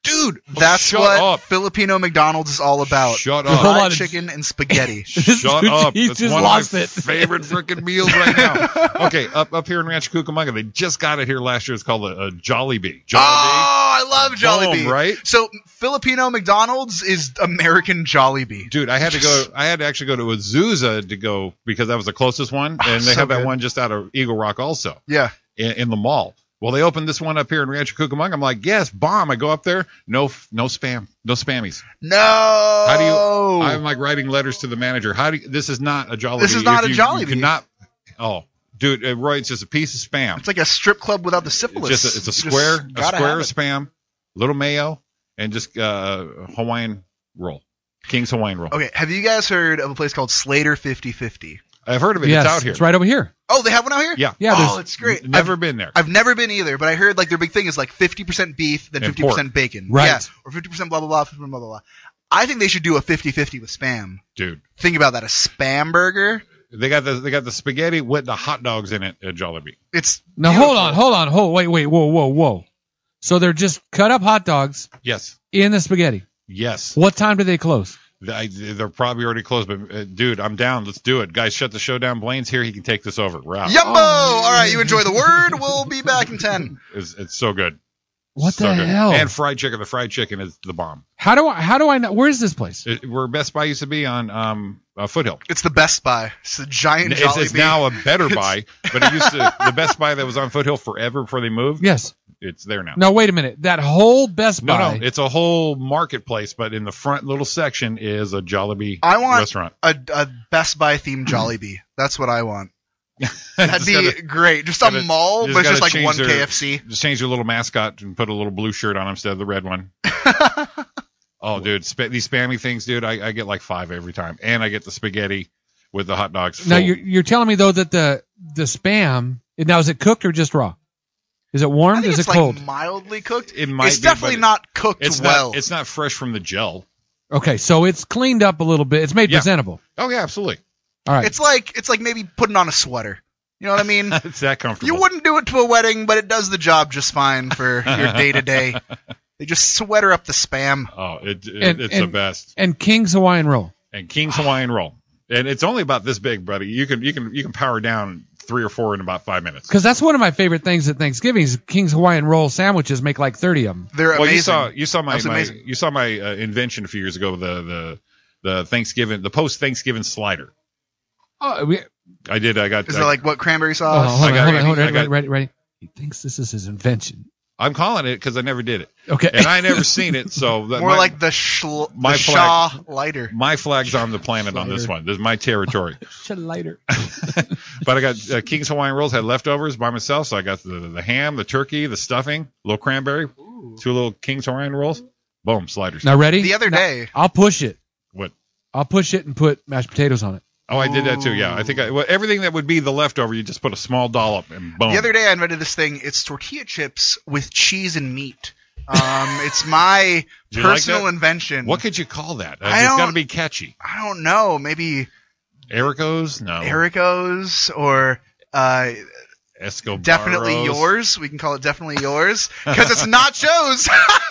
Dude, That's shut what up. Filipino McDonald's is all about. Shut Hold up. on. Fried chicken and spaghetti. Shut up. He That's just one lost of my it. favorite freaking meals right now. Okay, up here in Rancho Cucamonga, they just got it here last year. It's called a Jollibee. Oh, I love Jollibee. Boom, right? So Filipino McDonald's is American Jollibee. Dude, I had to actually go to Azusa to go because that was the closest one, and they so have that good. one just out of Eagle Rock also Yeah. in the mall. Well, they opened this one up here in Rancho Cucamonga. I'm like, yes, bomb. I go up there, no spam, no spammies. No. How do you? I'm like writing letters to the manager. This is not a Jollibee. This is not a Jollibee. You cannot. Oh, dude, Roy, it's just a piece of spam. It's like a strip club without the syphilis. It's a You square, just gotta of have it. spam, little mayo, and just Hawaiian roll, King's Hawaiian roll. Okay, have you guys heard of a place called Slater 50/50? I've heard of it. Yes, It's out here. it's right over here. Oh, they have one out here? Yeah. Yeah, Oh, there's- it's great. Never been there. I've never been either, but I heard like their big thing is like 50% beef, then And 50% bacon. Right. Yeah, or 50% blah, blah, blah, 50% blah, blah, blah. I think they should do a 50/50 with Spam. Dude. Think about that, a Spam burger. They got the spaghetti with the hot dogs in it at Jollibee. It's Now beautiful. hold on, wait, whoa. So they're just cut up hot dogs Yes. in the spaghetti. Yes. What time do they close? They're probably already closed, but dude, I'm down. Let's do it. Guys, shut the show down. Blaine's here. He can take this over. We're out. Yumbo! All right, you enjoy the word. We'll be back in 10. It's so good. What So the good. hell? And fried chicken. The fried chicken is the bomb. How do I know? Where's this place? Where Best Buy used to be on Foothill. It's the Best Buy. It's a giant It's Jollibee. now a Better Buy, but it used to the Best Buy that was on Foothill forever before they moved. Yes. It's there now. No, wait a minute. That whole Best Buy. No, it's a whole marketplace, but in the front little section is a Jollibee I want restaurant. a Best Buy themed Jollibee. That's what I want. That'd Just be gotta- great. Just gotta- a mall, just but it's just gotta like change one their- KFC. Just change your little mascot and put a little blue shirt on instead of the red one. Oh, dude, these spammy things, dude, I get like 5 every time, and I get the spaghetti with the hot dogs. Now full. you're telling me though that the spam now is it cooked or just raw? Is it I warmed? think Is it's it cold? like mildly cooked. It might It's be, definitely but not cooked It's well. not. It's not fresh from the gel. Okay, so it's cleaned up a little bit. It's made Yeah. presentable. Oh yeah, absolutely. All right. It's like maybe putting on a sweater. You know what I mean? It's that comfortable. You wouldn't do it to a wedding, but it does the job just fine for your day to day. They just sweater up the spam. Oh, it's And- the best. and King's Hawaiian roll. And King's Hawaiian roll, and it's only about this big, buddy. You can power down 3 or 4 in about 5 minutes. Because that's one of my favorite things at Thanksgiving is King's Hawaiian roll sandwiches. Make like 30 of them. They're Well, amazing. you saw my That's amazing. invention a few years ago. The Thanksgiving, the post Thanksgiving slider. Oh, I did. I got. Is it like what cranberry oh, sauce? hold got- on, I got- ready. He thinks this is his invention. I'm calling it because I never did it, Okay. and I never seen it. So that More like the my Shaw lighter. my flag's on the planet on this one. This is my territory. Shit lighter. But I got King's Hawaiian rolls. Had leftovers by myself, so I got the ham, the turkey, the stuffing, little cranberry, 2 little King's Hawaiian rolls. Boom, sliders. Now ready? The other Now, day- I'll push it. What? I'll push it and put mashed potatoes on it. Oh, I did that too. Yeah, I think everything that would be the leftover, you just put a small dollop and boom. The other day I invented this thing. It's tortilla chips with cheese and meat. It's my Do you like personal that? invention. What could you call that? I It's got to don't- be catchy. I don't know. Maybe Ericos? No. Erico's or Escobar. definitely yours. We can call it definitely yours because it's nachos.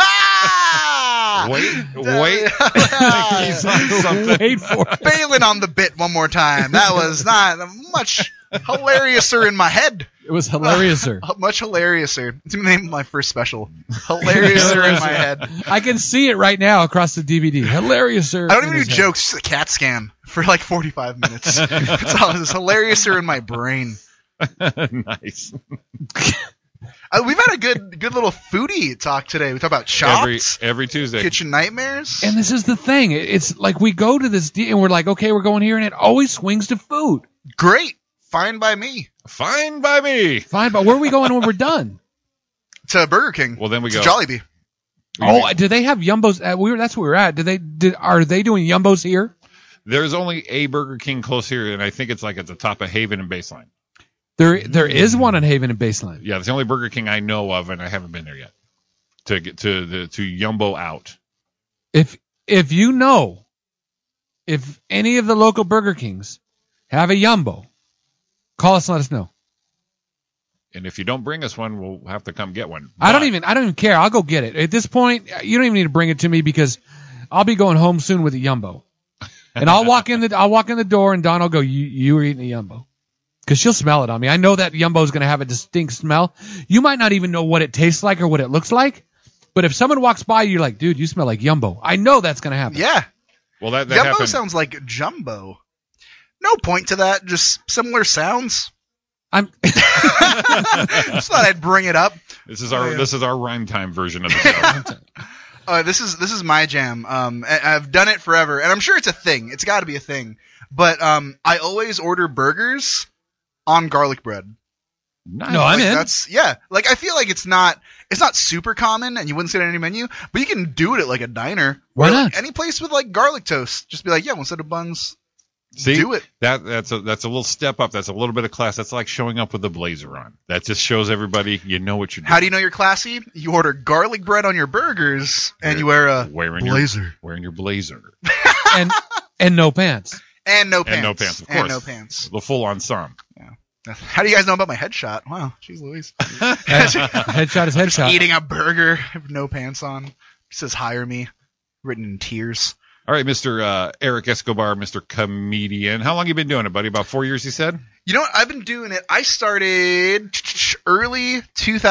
Wait. He's on something. Wait for it. Bailing on the bit one more time. That was not much hilariouser in my head. It was hilarious, sir. Much hilariouser. It's the name of my first special. Hilariouser in my head. I can see it right now across the DVD. Hilarious, sir. I don't even do jokes. Just a cat scan for like 45 minutes. It's all this hilariouser in my brain. Nice. We've had a good little foodie talk today. We talk about shops, Every Tuesday. kitchen nightmares. And this is the thing. It's like we go to this and we're like, okay, we're going here, and it always swings to food. Great. Fine by me. Fine by me. Fine, but where are we going when we're done? To Burger King. Well, then we to go. Jollibee. Oh, do they have Yumbos? That's where we're at. Are they doing Yumbos here? There's only a Burger King close here, and I think it's like at the top of Haven and Baseline. There is one in Haven and Baseline. Yeah, it's the only Burger King I know of, and I haven't been there yet. To get to Yumbo out. If you know, if any of the local Burger Kings have a Yumbo, call us and let us know. And if you don't bring us one, we'll have to come get one. I don't even care. I'll go get it. At this point, you don't even need to bring it to me because I'll be going home soon with a Yumbo. And I'll walk in the door and Dawn will go, you were eating a Yumbo. Because she'll smell it on me. I know that Yumbo is going to have a distinct smell. You might not even know what it tastes like or what it looks like. But if someone walks by, you're like, dude, you smell like Yumbo. I know that's going to happen. Yeah. Well, that Yumbo happened. sounds like jumbo. No point to that. Just similar sounds. I'm Just thought I'd bring it up. This is our rhyme time version of the show. This is my jam. I've done it forever, and I'm sure it's a thing. It's got to be a thing. But I always order burgers on garlic bread. Nice. No, I'm in. Like I feel like it's not super common, and you wouldn't see it on any menu, but you can do it at like a diner. Why or not? Like any place with like garlic toast. Just be like, yeah, instead of buns, See, do it. That's a little step up. That's a little bit of class. That's like showing up with a blazer on. That just shows everybody you know what you're doing. How do you know you're classy? You order garlic bread on your burgers, and you wear a blazer. Wearing your blazer. and no pants. And no pants. And no pants, of course. And no pants. The full ensemble. How do you guys know about my headshot? Wow, jeez Louise. Headshot is headshot. Eating a burger with no pants on. It says hire me. Written in tears. All right, Mr. Erik Escobar, Mr. Comedian. How long you been doing it, buddy? About 4 years, you said? You know what? I've been doing it. I started early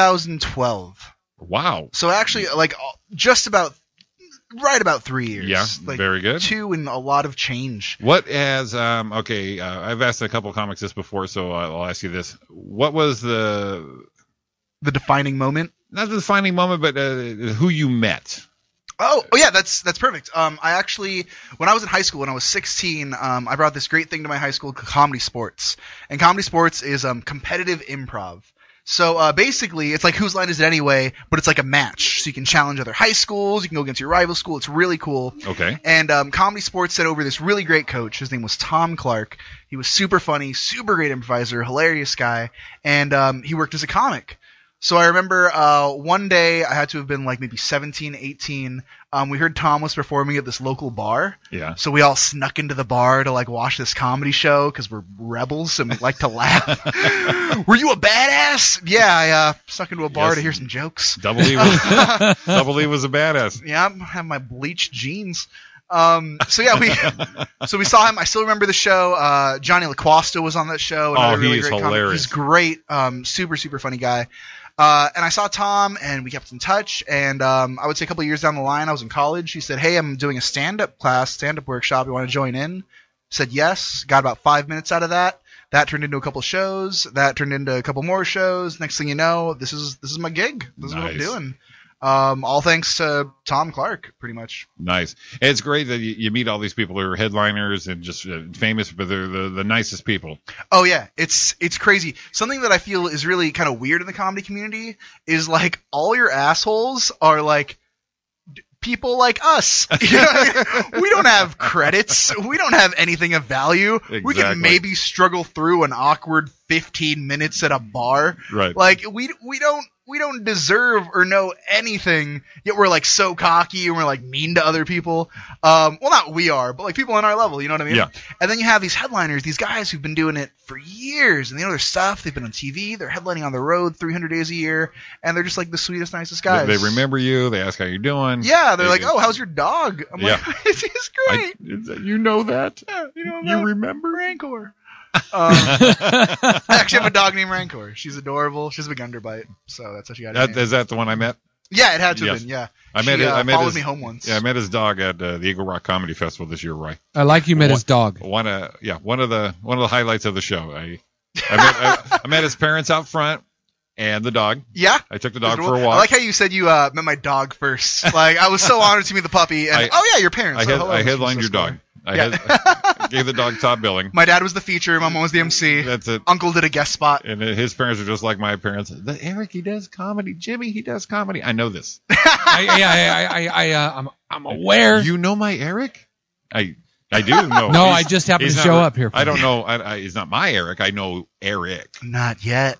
2012. Wow. So actually, like, just about, right about 3 years. Yeah, like, very good. 2 and a lot of change. What has, I've asked a couple comics this before, so I'll ask you this. What was the defining moment? Not the defining moment, but who you met? Oh yeah, that's perfect. I actually, when I was in high school, when I was 16, I brought this great thing to my high school, Comedy Sports. And Comedy Sports is competitive improv. So basically, it's like Whose Line Is It Anyway, but it's like a match. So you can challenge other high schools, you can go against your rival school. It's really cool. Okay. And Comedy Sports sent over this really great coach. His name was Tom Clark. He was super funny, super great improviser, hilarious guy, and he worked as a comic. So I remember one day, I had to have been like maybe 17, 18. We heard Tom was performing at this local bar. Yeah. So we all snuck into the bar to like watch this comedy show because we're rebels and we like to laugh. Were you a badass? Yeah, I snuck into a bar to hear some jokes. Double E was a badass. Yeah, I have my bleached jeans. So yeah, we saw him. I still remember the show. Johnny LaQuasta was on that show. He's hilarious. Comic. He's great. Super, super funny guy. And I saw Tom, and we kept in touch. And I would say a couple of years down the line, I was in college. He said, "Hey, I'm doing a stand-up workshop. You want to join in?" Said yes. Got about 5 minutes out of that. That turned into a couple shows. That turned into a couple more shows. Next thing you know, this is my gig. This is what I'm doing. All thanks to Tom Clark, pretty much. Nice. It's great that you meet all these people who are headliners and just famous, but they're the nicest people. Oh yeah, it's crazy. Something that I feel is really kind of weird in the comedy community is like all your assholes are like people like us. You know, we don't have credits. We don't have anything of value. Exactly. We can maybe struggle through an awkward 15 minutes at a bar. Right. Like we don't deserve or know anything, yet we're like so cocky and we're like mean to other people. Well, not we are, but like people on our level, you know what I mean? Yeah. And then you have these headliners, these guys who've been doing it for years and they know their stuff. They've been on TV. They're headlining on the road 300 days a year, and they're just like the sweetest, nicest guys. They remember you. They ask how you're doing. Yeah, they're like, "Oh, how's your dog?" I'm Yeah. like, "It's great." You know that? Yeah, you know You remember? Rancor. I actually have a dog named Rancor. She's adorable. She has a big underbite, so that's how she got her name. Is that the one I met? Yeah, it had to have Yes. been. Yeah, I met followed me home once. Yeah, I met his dog at the Eagle Rock Comedy Festival this year, Roy. I like you met his dog. One of the highlights of the show. I met his parents out front and the dog. Yeah, I took the dog for a walk. I like how you said you met my dog first. Like I was so honored to meet the puppy. And your parents. I headlined your dog. I gave the dog top billing. My dad was the feature. My mom was the MC. That's it. Uncle did a guest spot. And his parents are just like my parents. Erik, he does comedy. Jimmy, he does comedy. I know this. I'm aware. You know my Erik? I do know. No, I just happened to show up here. I don't know. He's not my Erik. I know Erik. Not yet.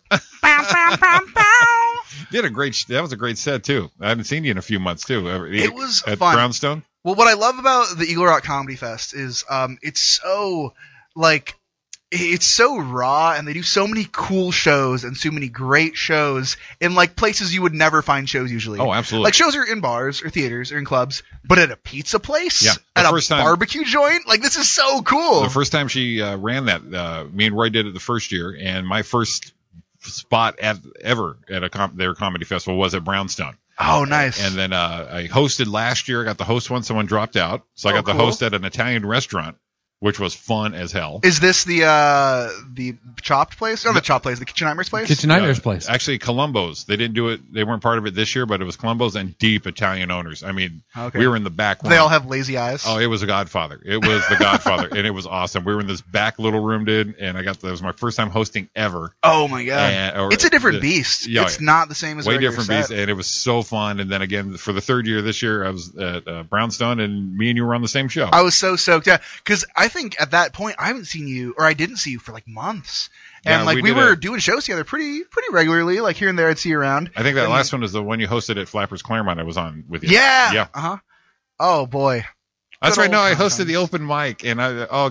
That was a great set too. I haven't seen you in a few months too. It was at fun. Brownstone. Well, what I love about the Eagle Rock Comedy Fest is it's so like it's so raw, and they do so many cool shows and so many great shows in like places you would never find shows usually. Oh, absolutely. Like shows are in bars or theaters or in clubs, but at a pizza place, Yeah, at the a first time- barbecue joint, like this is so cool. The first time she ran that, me and Roy did it the first year, and my first spot ever at their comedy festival was at Brownstone. Oh, nice. And then I hosted last year. I got the host one. Someone dropped out, so I got the cool. host at an Italian restaurant, which was fun as hell. Is this the chopped place? Or the chopped place, the Kitchen Nightmares place? Kitchen Nightmares place. Actually, Columbo's. They didn't do it. They weren't part of it this year, but it was Columbo's and deep Italian owners. I mean, Okay. we were in the back room. They all have lazy eyes. Oh, it was a Godfather. It was the Godfather, and it was awesome. We were in this back little room, dude, and that was my first time hosting ever. Oh my god. It's a different beast. Yeah, It's not the same as way regular different set. beast, and it was so fun. And then again, for the third year this year, I was at Brownstone, and me and you were on the same show. I was so stoked, yeah, because I think at that point I haven't seen you, or I didn't see you for like months, and Yeah, like we we did were a- doing shows together pretty regularly, like here and there I'd see you around. I think that And- last one was the one you hosted at Flappers Claremont. I was on with you. Yeah. Yeah. Oh boy. That's Good right. No, old I times. hosted the open mic, and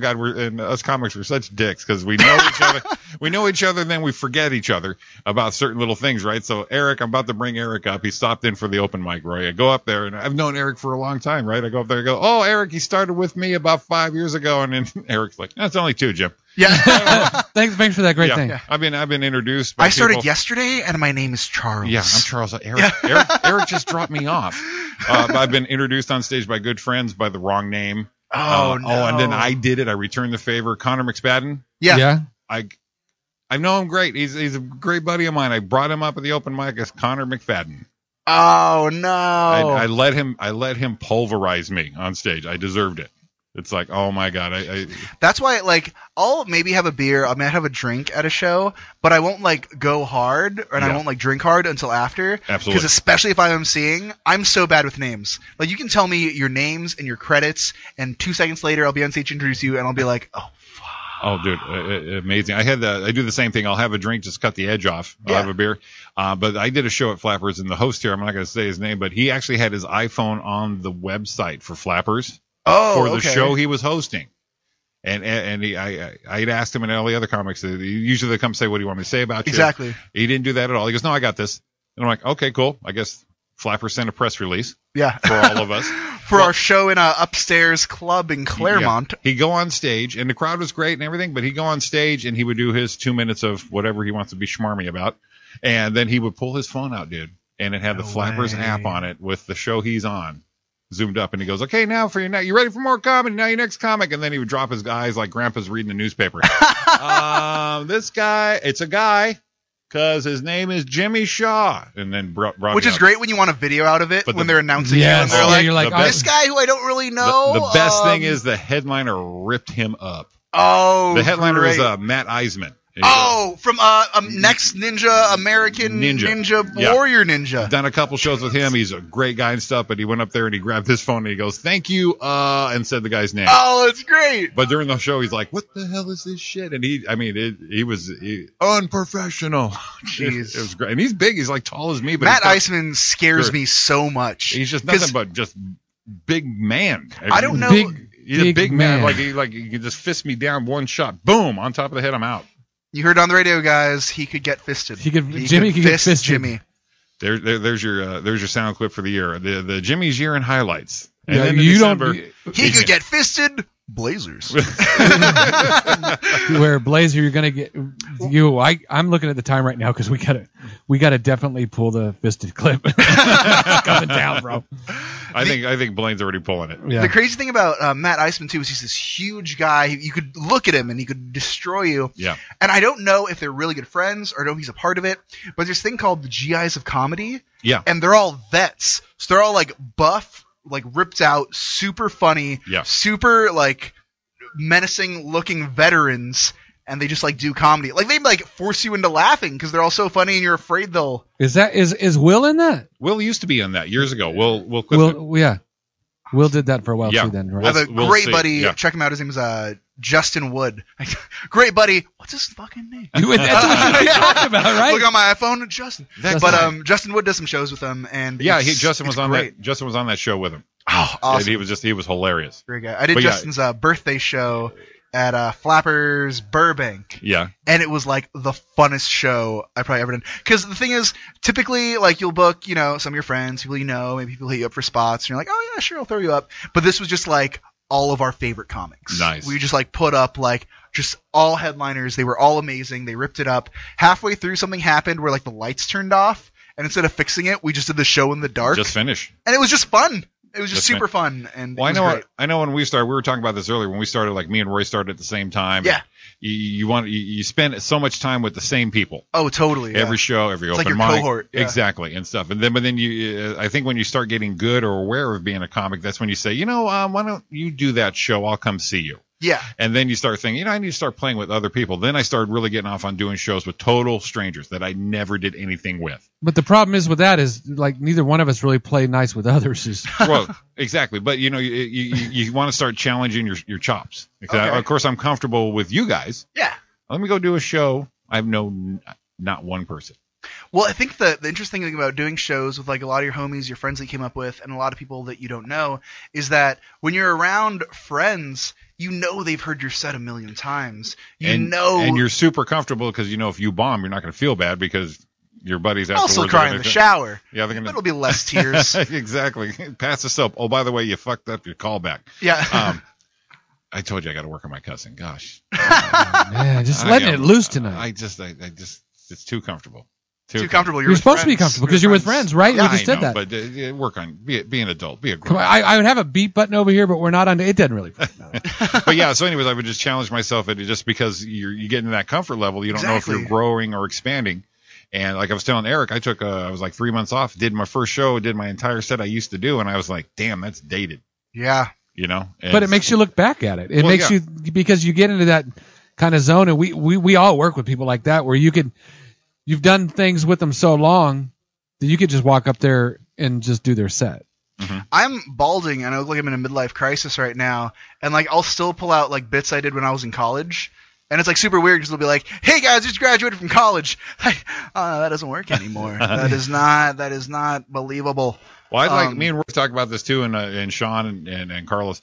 us comics were such dicks because we know each other. We know each other, and then we forget each other about certain little things, right? So Eric, I'm about to bring Eric up. He stopped in for the open mic, Roy. I go up there, and I've known Eric for a long time, right? I go up there, and go, oh, Eric, he started with me about 5 years ago, and then Eric's like, that's only 2, Jim. Yeah. Thanks for that great Yeah. thing. Yeah. I've been introduced. By I started people. yesterday, and my name is Charles. Yeah, I'm Charles. Eric just dropped me off. I've been introduced on stage by good friends by the wrong name. Oh no. Oh, and then I did it. I returned the favor. Connor McSpadden. Yeah. I know him great. He's a great buddy of mine. I brought him up at the open mic as Connor McFadden. Oh no. I let him pulverize me on stage. I deserved it. It's like, oh my god. That's why, like, I'll maybe have a beer, I might have a drink at a show, but I won't like go hard, and I won't like drink hard until after. Absolutely. Because especially if I'm emceeing, I'm so bad with names. Like, you can tell me your names and your credits, and 2 seconds later I'll be on stage to introduce you, and I'll be like, oh. Oh, dude, amazing! I do the same thing. I'll have a drink, just cut the edge off. I'll have a beer. But I did a show at Flappers, and the host here, I'm not going to say his name, but he actually had his iPhone on the website for Flappers for the show he was hosting. And I'd asked him and all the other comics. Usually they come say, "What do you want me to say about you?" Exactly. He didn't do that at all. He goes, "No, I got this." And I'm like, "Okay, cool. I guess Flappers sent a press release Yeah. for all of us." For our show in a upstairs club in Claremont. Yeah. He'd go on stage, and the crowd was great and everything, but he'd go on stage, and he would do his 2 minutes of whatever he wants to be schmarmy about, and then he would pull his phone out, dude, and it had the Flappers app on it with the show he's on, zoomed up, and he goes, okay, now for your next, you ready for more comedy? Now your next comic, and then he would drop his eyes like Grandpa's reading the newspaper. This guy, it's a guy, because his name is Jimmy Shaw, and then brought Which me is up. great when you want a video out of it, But when the- they're announcing Yes. you, and they're Yeah, like, you're like, the this guy who I don't really know. The best thing is the headliner ripped him up. Oh, The headliner great. is Matt Eisman. Oh, from Next Ninja, American Ninja Yeah. Warrior Ninja. Done a couple shows with him. He's a great guy and stuff, but he went up there and he grabbed his phone and he goes, thank you, and said the guy's name. Oh, it's great. But during the show, he's like, what the hell is this shit? And he was unprofessional. Jeez. It was great. And he's big. He's like tall as me. But Matt he's Eisman scares Sure. me so much. He's just 'Cause nothing but just big man. I don't know. He's a big man. man. Like he can just fist me down one shot. Boom. On top of the head, I'm out. You heard it on the radio, guys. He could get fisted. Jimmy could get fist fisted. Jimmy. There's your sound clip for the year. The Jimmy's year in highlights. And Yeah, then in you December, He could get fisted. Blazers. Where Blazer, you're gonna get you. I'm looking at the time right now because we gotta definitely pull the fisted clip coming down, bro. I think Blaine's already pulling it. Yeah. The crazy thing about Matt Eisman too is he's this huge guy. You could look at him and he could destroy you. Yeah. And I don't know if they're really good friends or know he's a part of it, but there's this thing called the GIs of comedy. Yeah. And they're all vets, so they're all like buff, like ripped out, super funny, Yeah. super like menacing looking veterans. And they just like do comedy. Like they like force you into laughing because they're all so funny and you're afraid they'll. Is Will in that? Will used to be on that years ago. Will Clifton. Will, yeah. Will did that for a while Yeah. too. Then I right? have a We'll great see. buddy. Yeah. Check him out. His name is Justin Wood. Great buddy. What's his fucking name? That's what you're talking about, right? Look on my iPhone, Justin. That's But right. Justin Wood does some shows with them, and Yeah, it's- Justin was it's on great. that. Justin was on that show with him. Oh, awesome. And he was hilarious. Great guy. I did But yeah. Justin's birthday show at Flappers Burbank. Yeah. And it was like the funnest show I probably ever done. Because the thing is, typically, like, you'll book, you know, some of your friends, people you know, maybe people hit you up for spots, and you're like, oh yeah, sure, I'll throw you up. But this was just like all of our favorite comics. Nice. We just like put up like just all headliners. They were all amazing. They ripped it up. Halfway through, something happened where like the lights turned off, and instead of fixing it, we just did the show in the dark. Just finish. And it was just fun. It was just Just super fun. And Well, it was great. I know when we started, we were talking about this earlier. When we started, like me and Roy started at the same time. Yeah. You spend so much time with the same people. Oh, totally. Yeah. Every show, every It's open like your mic, cohort, yeah. exactly, and stuff. And then you, I think when you start getting good or aware of being a comic, that's when you say, why don't you do that show? I'll come see you. Yeah. And then you start thinking, I need to start playing with other people. Then I started really getting off on doing shows with total strangers that I never did anything with. But the problem is with that is like neither one of us really play nice with others. Well, exactly. But you want to start challenging your chops. Because Okay. of course, I'm comfortable with you guys. Yeah. Let me go do a show. I know not one person. Well, I think the interesting thing about doing shows with like a lot of your homies, your friends that you came up with, and a lot of people that you don't know is that when you're around friends, you know they've heard your set a million times. And you're super comfortable because if you bomb, you're not going to feel bad because your buddies afterwards. also cry in the shower. Yeah, they're It'll be less tears. Exactly. Pass the soap. Oh, by the way, you fucked up your callback. Yeah. I told you I got to work on my cussing. Gosh. Man, just letting it loose tonight. I just, it's too comfortable. Too comfortable. You're supposed to be comfortable because you're with friends, right? Yeah, We just I did know, that. but work on be an adult. Be a Come grown. on, I would have a beat button over here, but we're not on. It doesn't really matter. But yeah, so anyways, I would just challenge myself at it just because you get into that comfort level, you don't know if Exactly. you're growing or expanding. And like I was telling Eric, I was like 3 months off, did my first show, did my entire set I used to do, and I was like, damn, that's dated. Yeah. But it makes you look back at it. It makes you because you get into that kind of zone, and we all work with people like that where you've done things with them so long that you could just walk up there and just do their set. Mm-hmm. I'm balding and I look like I'm in a midlife crisis right now, and like I'll still pull out like bits I did when I was in college, and it's like super weird because they'll be like, "Hey guys, just graduated from college." That doesn't work anymore. That is not believable. Well, I'd like me and Roy talk about this too, and Sean and Carlos.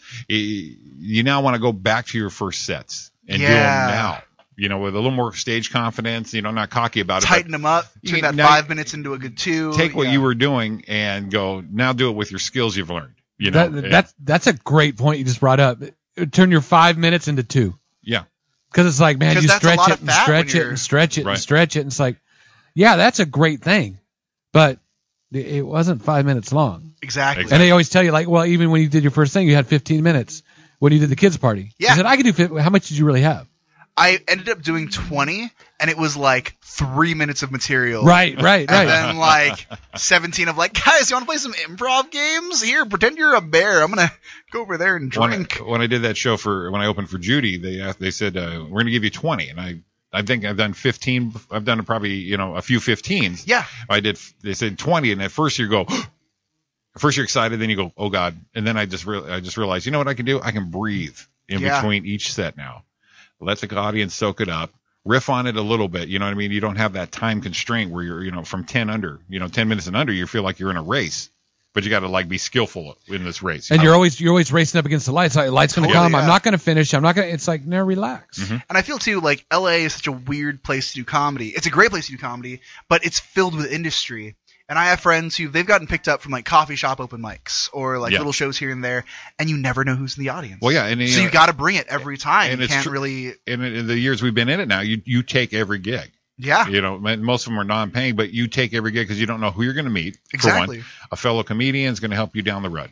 You now want to go back to your first sets and do them now. With a little more stage confidence. Not cocky about it. Tighten them up. Turn that 5 minutes into a good 2. Take what you were doing and go now. Do it with your skills you've learned. That's a great point you just brought up. Turn your 5 minutes into 2. Yeah. Because it's like, man, you stretch it and stretch it and stretch it Right. and stretch it. And it's like, yeah, that's a great thing. But it wasn't 5 minutes long. Exactly. And they always tell you, like, well, even when you did your first thing, you had 15 minutes when you did the kids' party. Yeah. I said, I could do 15. How much did you really have? I ended up doing 20, and it was like 3 minutes of material. Right. And then like 17 of like, guys, you want to play some improv games? Here, pretend you're a bear. I'm going to go over there and drink. When I did that show when I opened for Judy, they said, we're going to give you 20. And I think I've done 15. I've done probably, a few 15s. Yeah. They said 20. And at first you go, first you're excited. Then you go, oh God. And then I just realized, you know what I can do? I can breathe in between each set now. Let the audience soak it up, riff on it a little bit. You know what I mean? You don't have that time constraint where you're, from 10 minutes and under, you feel like you're in a race, but you got to like be skillful in this race. And you're always racing up against the lights. Like, the light's going to come. Yeah. I'm not going to finish. It's like, no, relax. Mm-hmm. And I feel too like LA is such a weird place to do comedy. It's a great place to do comedy, but it's filled with industry. And I have friends they've gotten picked up from like coffee shop open mics or like little shows here and there, and you never know who's in the audience. Well, yeah, and so you got to bring it every time. And you it's can't really. And in the years we've been in it now, you take every gig. Yeah. Most of them are non-paying, but you take every gig because you don't know who you're going to meet. Exactly. For one, a fellow comedian is going to help you down the road.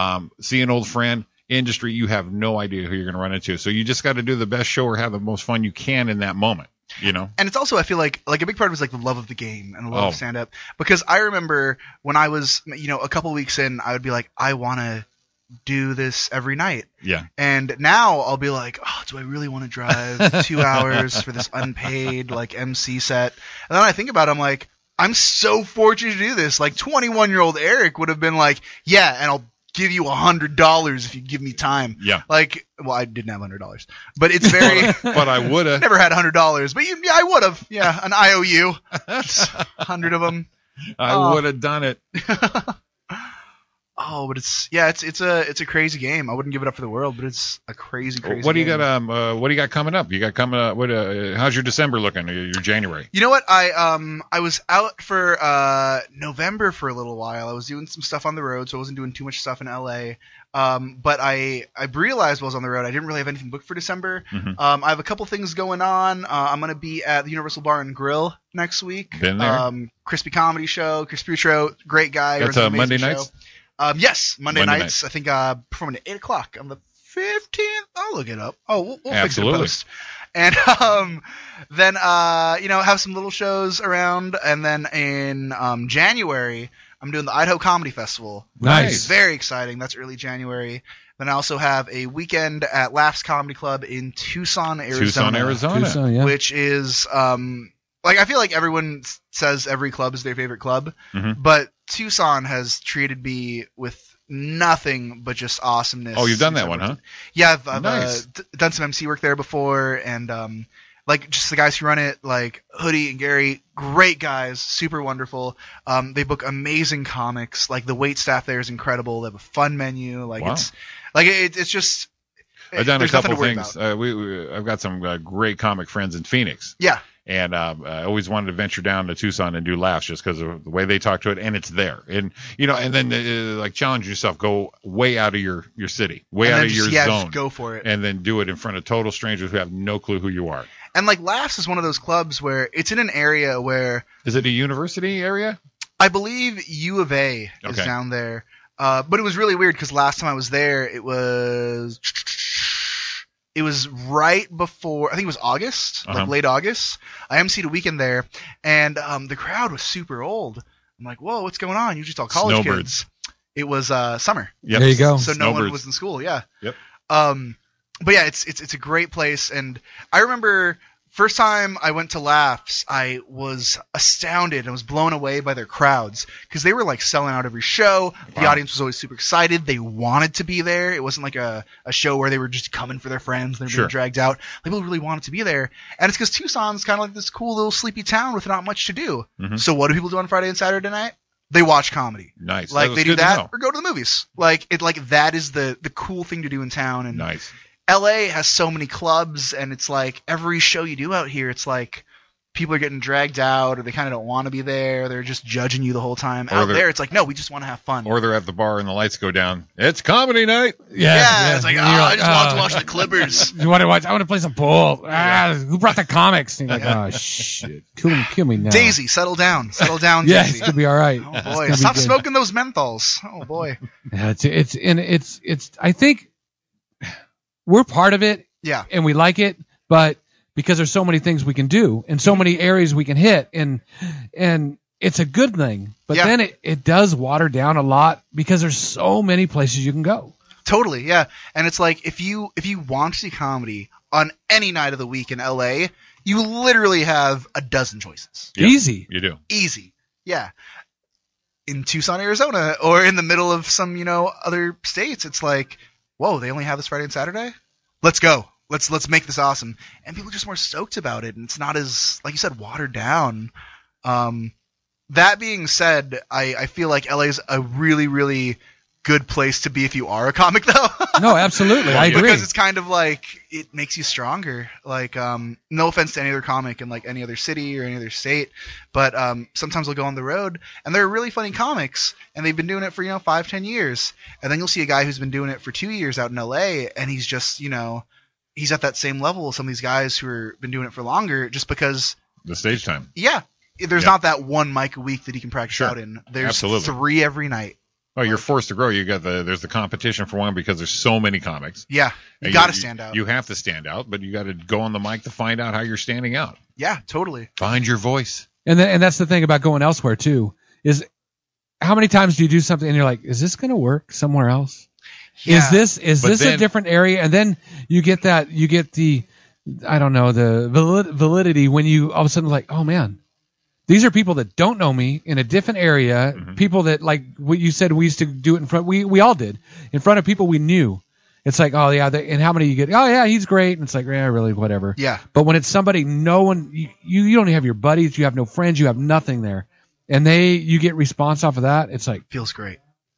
See an old friend. Industry, you have no idea who you're going to run into. So you just got to do the best show or have the most fun you can in that moment. And it's also, I feel like a big part of it was like the love of the game and the love of stand up, because I remember when I was, a couple weeks in, I would be like, I want to do this every night. Yeah. And now I'll be like, oh, do I really want to drive 2 hours for this unpaid like MC set? And then I think about it, I'm like, I'm so fortunate to do this. Like 21-year-old Eric would have been like, yeah, and I'll give you $100 if you give me time. Yeah. Like, well, I didn't have $100, but it's very. But I would have. Never had $100, but I would have. Yeah, an IOU, 100 of them. I would have done it. Oh, but it's a crazy game. I wouldn't give it up for the world, but it's a crazy What do you game. got? What do you got coming up? You got coming up. What? How's your December looking? Your January? You know what? I was out for November for a little while. I was doing some stuff on the road, so I wasn't doing too much stuff in LA. But I realized while I was on the road, I didn't really have anything booked for December. I have a couple things going on. I'm gonna be at the Universal Bar and Grill next week. Been there? Crispy Comedy Show. Chris Petro, great guy. That's runs an Monday amazing nights? show. Yes, Monday Monday nights. I think performing at 8 o'clock on the 15th. I'll look it up. Oh, we'll fix it in Absolutely. post. And then have some little shows around, and then in January I'm doing the Idaho Comedy Festival. Nice. Very exciting. That's early January. Then I also have a weekend at Laughs Comedy Club in Tucson, Arizona. Tucson, yeah. Which is I feel like everyone says every club is their favorite club, Mhm. but Tucson has treated me with nothing but just awesomeness. Oh, you've done that one, huh? Yeah, I've Nice. done some MC work there before, and just the guys who run it, like Hoodie and Gary, great guys, super wonderful. They book amazing comics. Like the wait staff there is incredible. They have a fun menu. Like Wow. it's just. I've done a there's nothing couple to worry things. about. I've got some great comic friends in Phoenix. Yeah. And I always wanted to venture down to Tucson and do Laughs just because of the way they talk to it, and it's there. And and then challenge yourself, go way out of your city, way And out then of just, your just zone, go for it. and then do it in front of total strangers who have no clue who you are. And like Laughs is one of those clubs where it's in an area where Is it a university area? I believe U of A is Okay. down there. But it was really weird because last time I was there, it was right before, I think it was August, like late August. I emceed a weekend there, and the crowd was super old. I'm like, whoa, what's going on? You're just all college Snowbirds. kids. It was summer, Yep. There you go. so no one Snowbirds. was in school. Yeah. Yep. But yeah, it's a great place, and I remember first time I went to Laughs, I was astounded and was blown away by their crowds because they were like selling out every show. The Wow. audience was always super excited. They wanted to be there. It wasn't like a show where they were just coming for their friends. They were Sure. being dragged out. People really wanted to be there, and it's because Tucson's kind of like this cool little sleepy town with not much to do. Mhm. So what do people do on Friday and Saturday night? They watch comedy. Nice. Like was they do good to that know. or go to the movies. Like that is the cool thing to do in town. And Nice. LA has so many clubs, and it's like every show you do out here, it's like people are getting dragged out, or they kind of don't want to be there. They're just judging you the whole time. Or Out they're- there, it's like, no, we just want to have fun. Or they're at the bar and the lights go down. It's comedy night. yeah, it's like, And you're I just want to "Oh, watch the Clippers. You want to watch? I want to play some pool. Who brought the comics? And you're like, oh shit, kill me now. Daisy, settle down, Yeah, Daisy. it's gonna be all right. Oh It's boy, gonna be stop good. smoking those menthols. Oh boy. Yeah, it's. I think we're part of it, Yeah. and we like it, but because there's so many things we can do and so many areas we can hit, and it's a good thing. But Yeah. then it does water down a lot because there's so many places you can go. Totally, yeah. And it's like if you want to see comedy on any night of the week in LA, you literally have a dozen choices. Yep. Easy. You do. Easy. Yeah. In Tucson, Arizona, or in the middle of some, other states, it's like, whoa, they only have this Friday and Saturday? Let's go. Let's make this awesome. And people are just more stoked about it, and it's not as, like you said, watered down. That being said, I feel like LA is a really, really good place to be if you are a comic, though. No, absolutely, I agree. Because it's kind of like, it makes you stronger. Like, no offense to any other comic in like any other city or any other state, but sometimes they'll go on the road and they're really funny comics, and they've been doing it for 5-10 years, and then you'll see a guy who's been doing it for 2 years out in LA, and he's just he's at that same level as some of these guys who have been doing it for longer, just because The stage time. there's Yeah. not that one mic a week that he can practice Sure. out in. There's Absolutely. 3 every night. Oh, you're forced to grow. There's the competition for one because there's so many comics. Yeah, you And got to stand out. You have to stand out, but you got to go on the mic to find out how you're standing out. Yeah, totally. Find your voice. And that's the thing about going elsewhere too, is how many times do you do something and you're like, is this going to work somewhere else? Yeah. Is But this then- a different area? And then you get the, I don't know, the validity when you all of a sudden like, oh man, these are people that don't know me in a different area. Mm-hmm. People that, like what you said, we used to do it in front. We all did in front of people we knew. It's like, oh yeah, and how many you get? Oh yeah, he's great. And it's like, yeah, really, whatever. Yeah. But when it's somebody, no one, you don't have your buddies, you have no friends, you have nothing there, and you get response off of that. It's like, Feels great.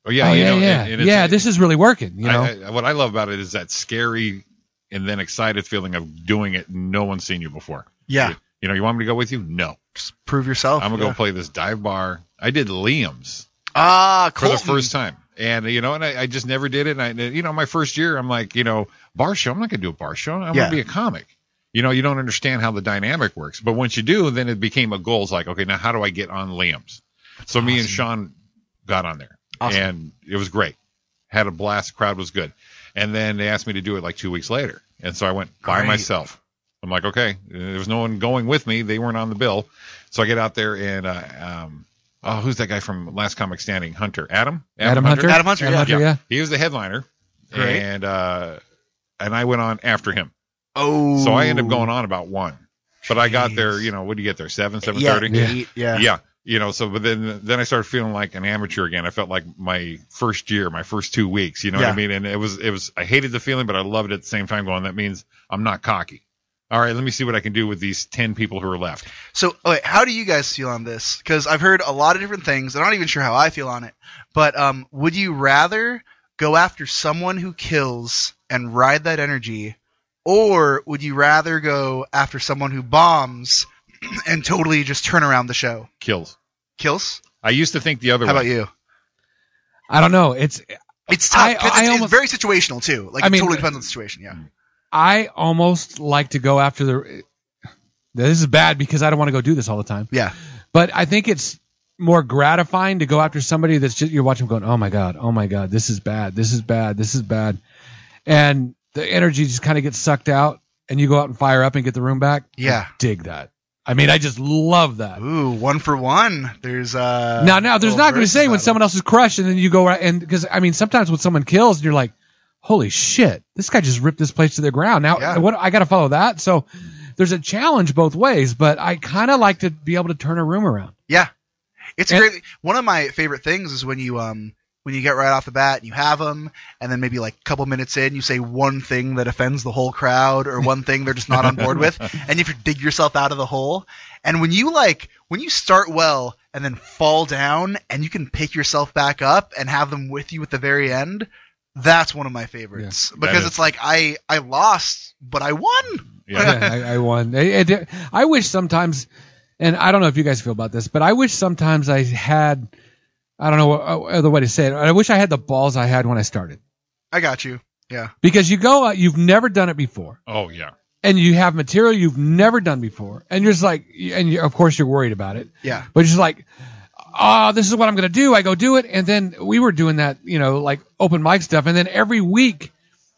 Oh yeah, Oh, you yeah, know, yeah. and it's- Yeah, this is really working, you know? what I love about it is that scary and then excited feeling of doing it. No one's seen you before. Yeah. You know, you want me to go with you? No. Just prove yourself. I'm gonna go play this dive bar. I did Liam's Ah, for Colton. the first time, and you know, and I just never did it. And you know, my first year, I'm like, you know, bar show. I'm not gonna do a bar show. I'm Yeah. gonna be a comic. You know, you don't understand how the dynamic works, but once you do, then it became a goal. It's like, okay, now how do I get on Liam's? So me and Sean got on there, and it was great. Had a blast. The crowd was good. And then they asked me to do it like 2 weeks later. And so I went by Great. myself. I'm like, okay, there was no one going with me. They weren't on the bill. So I get out there and, who's that guy from Last Comic Standing? Hunter. Adam Hunter? Adam Hunter, yeah. He was the headliner. Great. And I went on after him. Oh. So I ended up going on about 1. But I got Jeez. there, you know, what do you get there? 7:30? Yeah. Yeah. You know, so but then I started feeling like an amateur again. I felt like my first year, my first 2 weeks, you know what I mean? And it was I hated the feeling, but I loved it at the same time going, that means I'm not cocky. All right, let me see what I can do with these 10 people who are left. So, okay, how do you guys feel on this? Because I've heard a lot of different things. I'm not even sure how I feel on it. But would you rather go after someone who kills and ride that energy, or would you rather go after someone who bombs and totally just turn around the show? Kills. Kills? I used to think the other How way. about you? I don't know. It's tough. 'Cause it's almost- very situational, too. Like, I it mean- totally depends on the situation, yeah. I almost like to go after the. This is bad because I don't want to go do this all the time. Yeah. But I think it's more gratifying to go after somebody that's just you're watching going, oh my god, this is bad, this is bad, and the energy just kind of gets sucked out, and you go out and fire up and get the room back. Yeah. I dig that. I mean, I just love that. Ooh, 1 for 1. There's Now, there's not going to be saying when someone else is crushed, and then you go and because I mean, sometimes when someone kills, and you're like, holy shit, this guy just ripped this place to the ground. Now, Yeah. what I got to follow that. So there's a challenge both ways, but I kind of like to be able to turn a room around. Yeah, it's And- great. One of my favorite things is when you get right off the bat and you have them, and then maybe like a couple minutes in, you say one thing that offends the whole crowd or one thing they're just not on board with, and you have to dig yourself out of the hole. And when you start well and then fall down and you can pick yourself back up and have them with you at the very end, that's one of my favorites because it's like I lost, but I won. Yeah. I won. I wish sometimes, and I don't know if you guys feel about this, but I wish sometimes I had, I don't know what other way to say it. I wish I had the balls I had when I started. I got you. Yeah. Because you go out, you've never done it before, Oh, yeah. and you have material you've never done before, and you're just like, of course you're worried about it, Yeah. but you're just like, oh, this is what I'm going to do. I go do it. And then we were doing that, like open mic stuff. And then every week,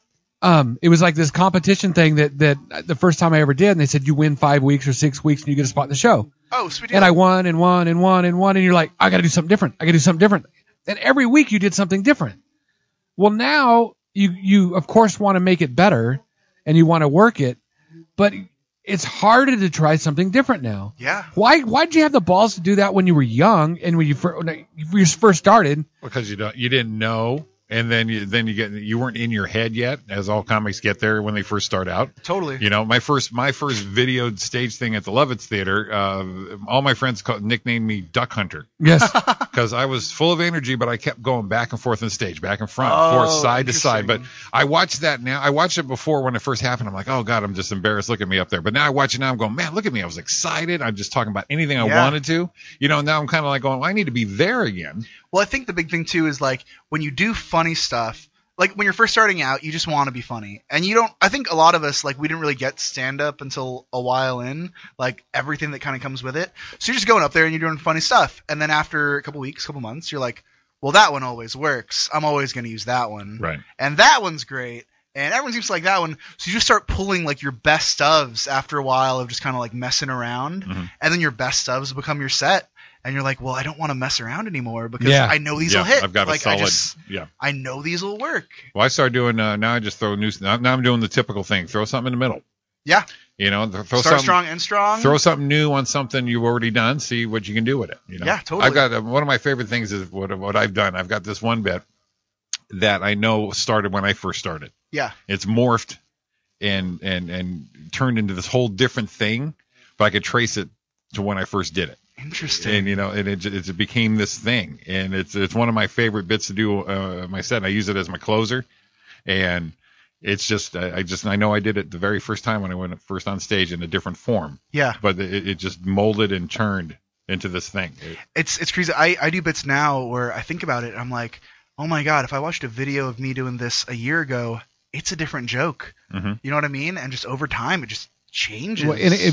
it was like this competition thing that the first time I ever did. And they said, you win 5 weeks or 6 weeks and you get a spot in the show. Oh, sweet deal. And I won and won and won and won. And you're like, I got to do something different. And every week you did something different. Well, now you of course want to make it better and you want to work it, but it's harder to try something different now. Yeah. Why'd you have the balls to do that when you were young and when you first started? Because you didn't know, and then you weren't in your head yet, as all comics get there when they first start out. Totally. You know, my first videoed stage thing at the Lovitz Theater, all my friends nicknamed me Duck Hunter Yes. because I was full of energy, but I kept going back and forth on stage, back and front, Oh, forth, side to side. But interesting. I watched that now. I watched it before when it first happened. I'm like, oh God, I'm just embarrassed. Look at me up there. But now I watch it now. I'm going, man, look at me. I was excited. I'm just talking about anything I Yeah. wanted to. You know, now I'm kind of like going, well, I need to be there again. Well, I think the big thing too is like when you do funny stuff, like when you're first starting out, you just want to be funny. And you don't, I think a lot of us, like we didn't really get stand up until a while in, like everything that kind of comes with it. So you're just going up there and you're doing funny stuff. And then after a couple weeks, couple months, you're like, well, that one always works. I'm always going to use that one. Right. And that one's great. And everyone seems to like that one. So you just start pulling like your best ofs after a while of just kind of like messing around. Mhm. And then your best ofs become your set. And you're like, well, I don't want to mess around anymore because Yeah. I know these will hit. I've got like, a solid. I I know these will work. Well, I started doing now. I just throw new. Now I'm doing the typical thing. Throw something in the middle. Yeah. You know, throw Start something. strong and strong. Throw something new on something you've already done. See what you can do with it. You know? Yeah, totally. I've got one of my favorite things is what I've done. I've got this one bit that I know started when I first started. Yeah. It's morphed and turned into this whole different thing, but I could trace it to when I first did it. Interesting. And and it became this thing, and it's one of my favorite bits to do my set. And I use it as my closer, and it's just I know I did it the very first time when I went first on stage in a different form. Yeah. But it just molded and turned into this thing. It's crazy. I do bits now where I think about it and I'm like, oh my God, if I watched a video of me doing this a year ago, it's a different joke. Mm-hmm. You know what I mean? And just over time, it just changes.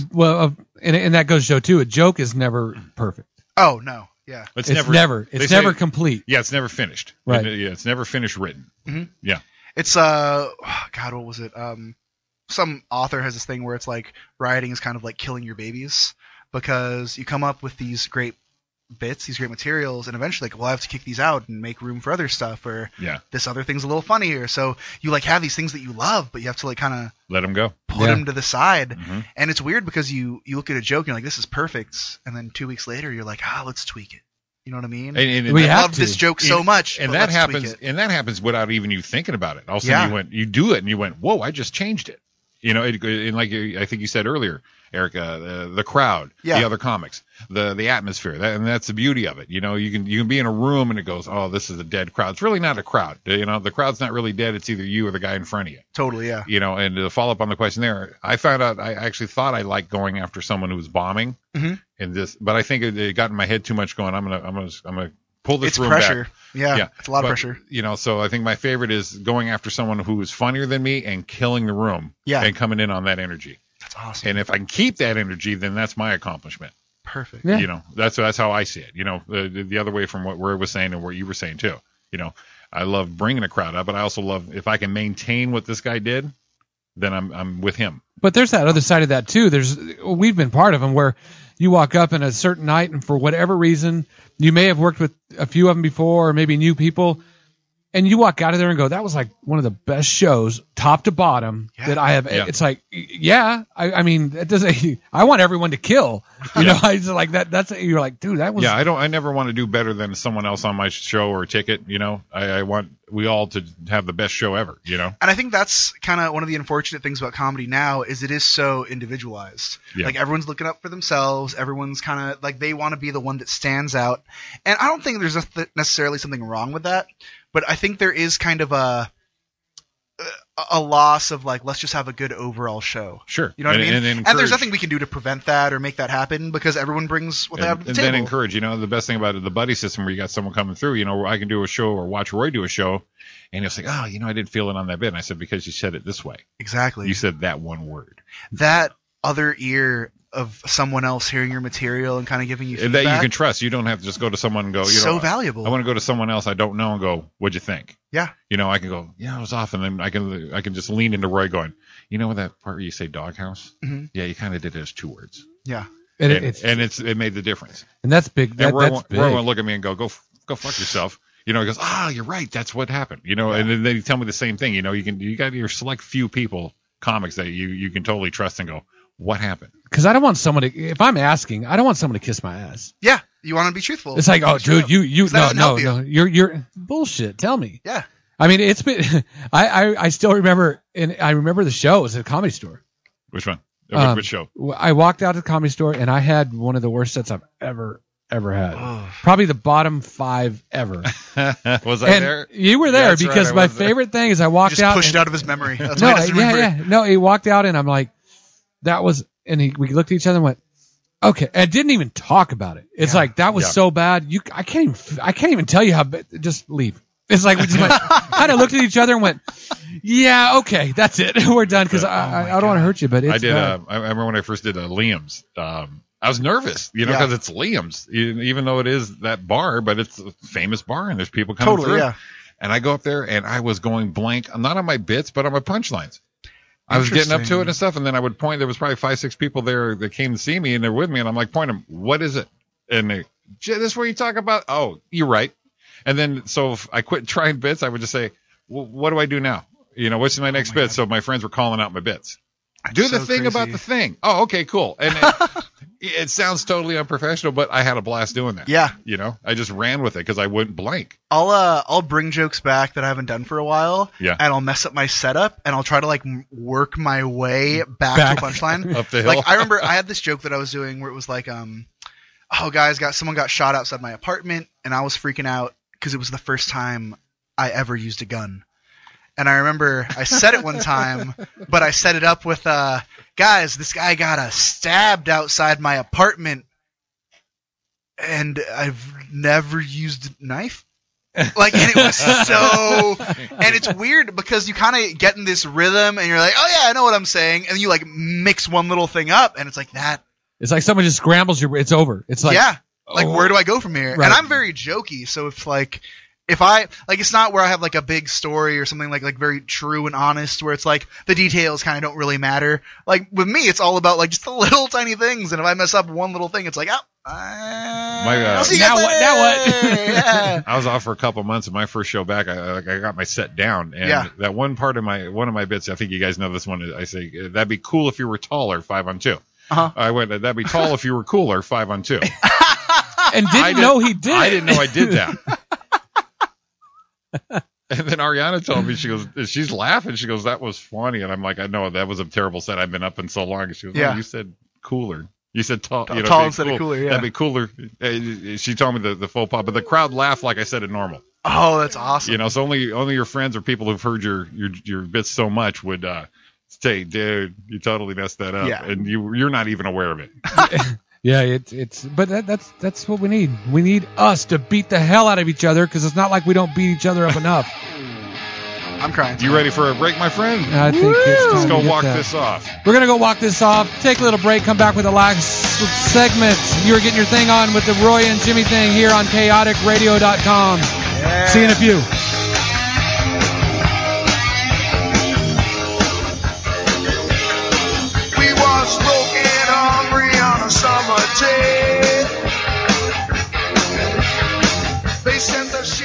And that goes to show too. A joke is never perfect. Oh no, yeah. It's never complete. Yeah, it's never finished. Right. It's never finished written. Mm-hmm. Yeah. It's God, what was it? Some author has this thing where it's like writing is kind of like killing your babies because you come up with these great bits, these great materials, and eventually like, well, I have to kick these out and make room for other stuff, or this other thing's a little funnier. So you like have these things that you love, but you have to like kind of let them go, put them to the side. Mm-hmm. And it's weird because you look at a joke and you're like, this is perfect, and then 2 weeks later you're like, let's tweak it. You know what I mean? And we love this joke so much, and that happens. And that happens without even you thinking about it. All of a sudden you do it, and you went, "Whoa! I just changed it." And like I think you said earlier, Eric, the crowd, the other comics, the atmosphere, and that's the beauty of it. You can be in a room and it goes, "Oh, this is a dead crowd." It's really not a crowd. The crowd's not really dead. It's either you or the guy in front of you. Totally, yeah. And to follow up on the question there, I found out I actually thought I liked going after someone who was bombing, but I think it got in my head too much. Going, I'm gonna pull this room pressure. back. Yeah, it's a lot of pressure. So I think my favorite is going after someone who is funnier than me and killing the room. Yeah. And coming in on that energy. That's awesome. And if I can keep that energy, then that's my accomplishment. Perfect. Yeah. That's how I see it. The other way from what Roy was saying and what you were saying too. I love bringing a crowd up, but I also love if I can maintain what this guy did, then I'm with him. But there's that other side of that too. We've been part of them where you walk up in a certain night and for whatever reason, you may have worked with a few of them before or maybe new people, and you walk out of there and go, that was like one of the best shows, top to bottom, that I have. Yeah. It's like, I mean, that doesn't. I want everyone to kill. You know, I just like that. That's you're like, dude, that was. Yeah, I never want to do better than someone else on my show or ticket. I want we all to have the best show ever. And I think that's kind of one of the unfortunate things about comedy now is it is so individualized. Yeah. Like everyone's looking up for themselves. Everyone's kind of like they want to be the one that stands out. And I don't think there's necessarily something wrong with that. But I think there is kind of a loss of like, let's just have a good overall show. Sure. You know what I mean? And there's nothing we can do to prevent that or make that happen because everyone brings what they have to the table. And then encourage, the best thing about it, the buddy system where you got someone coming through, where I can do a show or watch Roy do a show and he'll say, oh, I didn't feel it on that bit. And I said, because you said it this way. Exactly. You said that one word. That other ear of someone else hearing your material and kind of giving you feedback. That you can trust. You don't have to just go to someone and go, so valuable. I want to go to someone else I don't know and go, what'd you think? Yeah. I can go, yeah, it was off. And then I can just lean into Roy going, with that part where you say doghouse? Mm-hmm. Yeah, you kind of did it as 2 words. Yeah. And it made the difference. And that's big. Roy won't look at me and go fuck yourself. He goes, you're right. That's what happened. And then he tell me the same thing. You got your select few people, comics that you can totally trust and go, what happened? Because I don't want someone to. If I'm asking, I don't want someone to kiss my ass. Yeah, you want to be truthful. It's like, oh, dude, no, you're bullshit. Tell me. Yeah. I mean, it's been. I still remember, and I remember the show. It was at a Comedy Store. Which one? Which show? I walked out to the Comedy Store, and I had one of the worst sets I've ever had. Oh. Probably the bottom 5 ever. Was I there? You were there because my favorite thing is I walked out. Just pushed out of his memory. That's No, he walked out, and I'm like. That was, and we looked at each other and went, okay. And didn't even talk about it. It's like, that was so bad. I can't even tell you how bad, just leave. It's like, we just kind of looked at each other and went, yeah, okay, that's it. We're done. Cause I don't want to hurt you, but it's I remember when I first did Liam's, I was nervous, cause it's Liam's, even though it is that bar, but it's a famous bar and there's people coming through. Yeah. And I go up there and I was going blank, not on my bits, but on my punchlines. I was getting up to it and stuff, and then I would point. There was probably 5-6 people there that came to see me, and they're with me, and I'm like, point them, what is it? And they, this is where you talk about, oh, you're right. And then, so if I quit trying bits, I would just say, well, what do I do now? What's my next bit? God. So my friends were calling out my bits. Do the thing about the thing. Oh, okay, cool. And it sounds totally unprofessional, but I had a blast doing that. Yeah. I just ran with it because I wouldn't blank. I'll bring jokes back that I haven't done for a while. Yeah. And I'll mess up my setup and I'll try to like work my way back to a punchline. Up the hill. Like I remember I had this joke that I was doing where it was like, oh, guys, someone got shot outside my apartment, and I was freaking out because it was the first time I ever used a gun. And I remember I said it one time, but I set it up with, guys, this guy got stabbed outside my apartment, and I've never used a knife. Like, and it was so, and it's weird because you kind of get in this rhythm, and you're like, oh yeah, I know what I'm saying, and you like mix one little thing up, and it's like that. It's like someone just scrambles your. It's over. It's like, yeah, like where do I go from here? Right. And I'm very jokey, so if I like, it's not where I have like a big story or something like very true and honest, where it's like the details kind of don't really matter. Like with me, it's all about like just the little tiny things, and if I mess up one little thing, it's like, I'll see you now guys what? Now what? Yeah. I was off for a couple months, and my first show back, I got my set down, and that one part of one of my bits, I think you guys know this one. I say that'd be cool if you were taller, 5-on-2. I went, that'd be tall if you were cooler, 5-on-2. And didn't know he did. I didn't know I did that. And then Ariana told me, she goes, she's laughing. She goes, that was funny. And I'm like, I know that was a terrible set. I've been up in so long. And she goes, oh, you said cooler. You said tall. Tall instead of cooler, yeah. That'd be cooler. She told me the faux pas, but the crowd laughed like I said it normal. Oh, that's awesome. You know, so only your friends or people who've heard your bits so much would say, dude, you totally messed that up. Yeah. And you're not even aware of it. Yeah, but that's what we need. We need us to beat the hell out of each other, because it's not like we don't beat each other up enough. I'm crying. You ready for a break, my friend? I think it's time Let's go to get walk that. this off. We're gonna go walk this off. Take a little break. Come back with the last segment. You're getting your thing on with the Roy and Jimmy thing here on chaoticradio.com. Yeah. See you in a few. We was broken hungry on a summer day, facing the sheer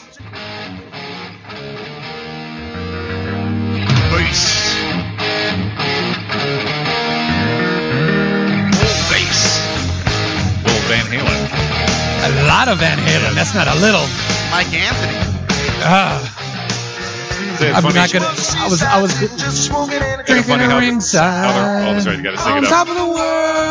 bass. Oh, bass. Little Van Halen. A lot of Van Halen. That's not a little. Mike Anthony. Say it's I'm funny. not gonna. I was Just smoking in a It's funny drinking how a the- ringside. Oh, that's right. You got to sing On it top up. of the world.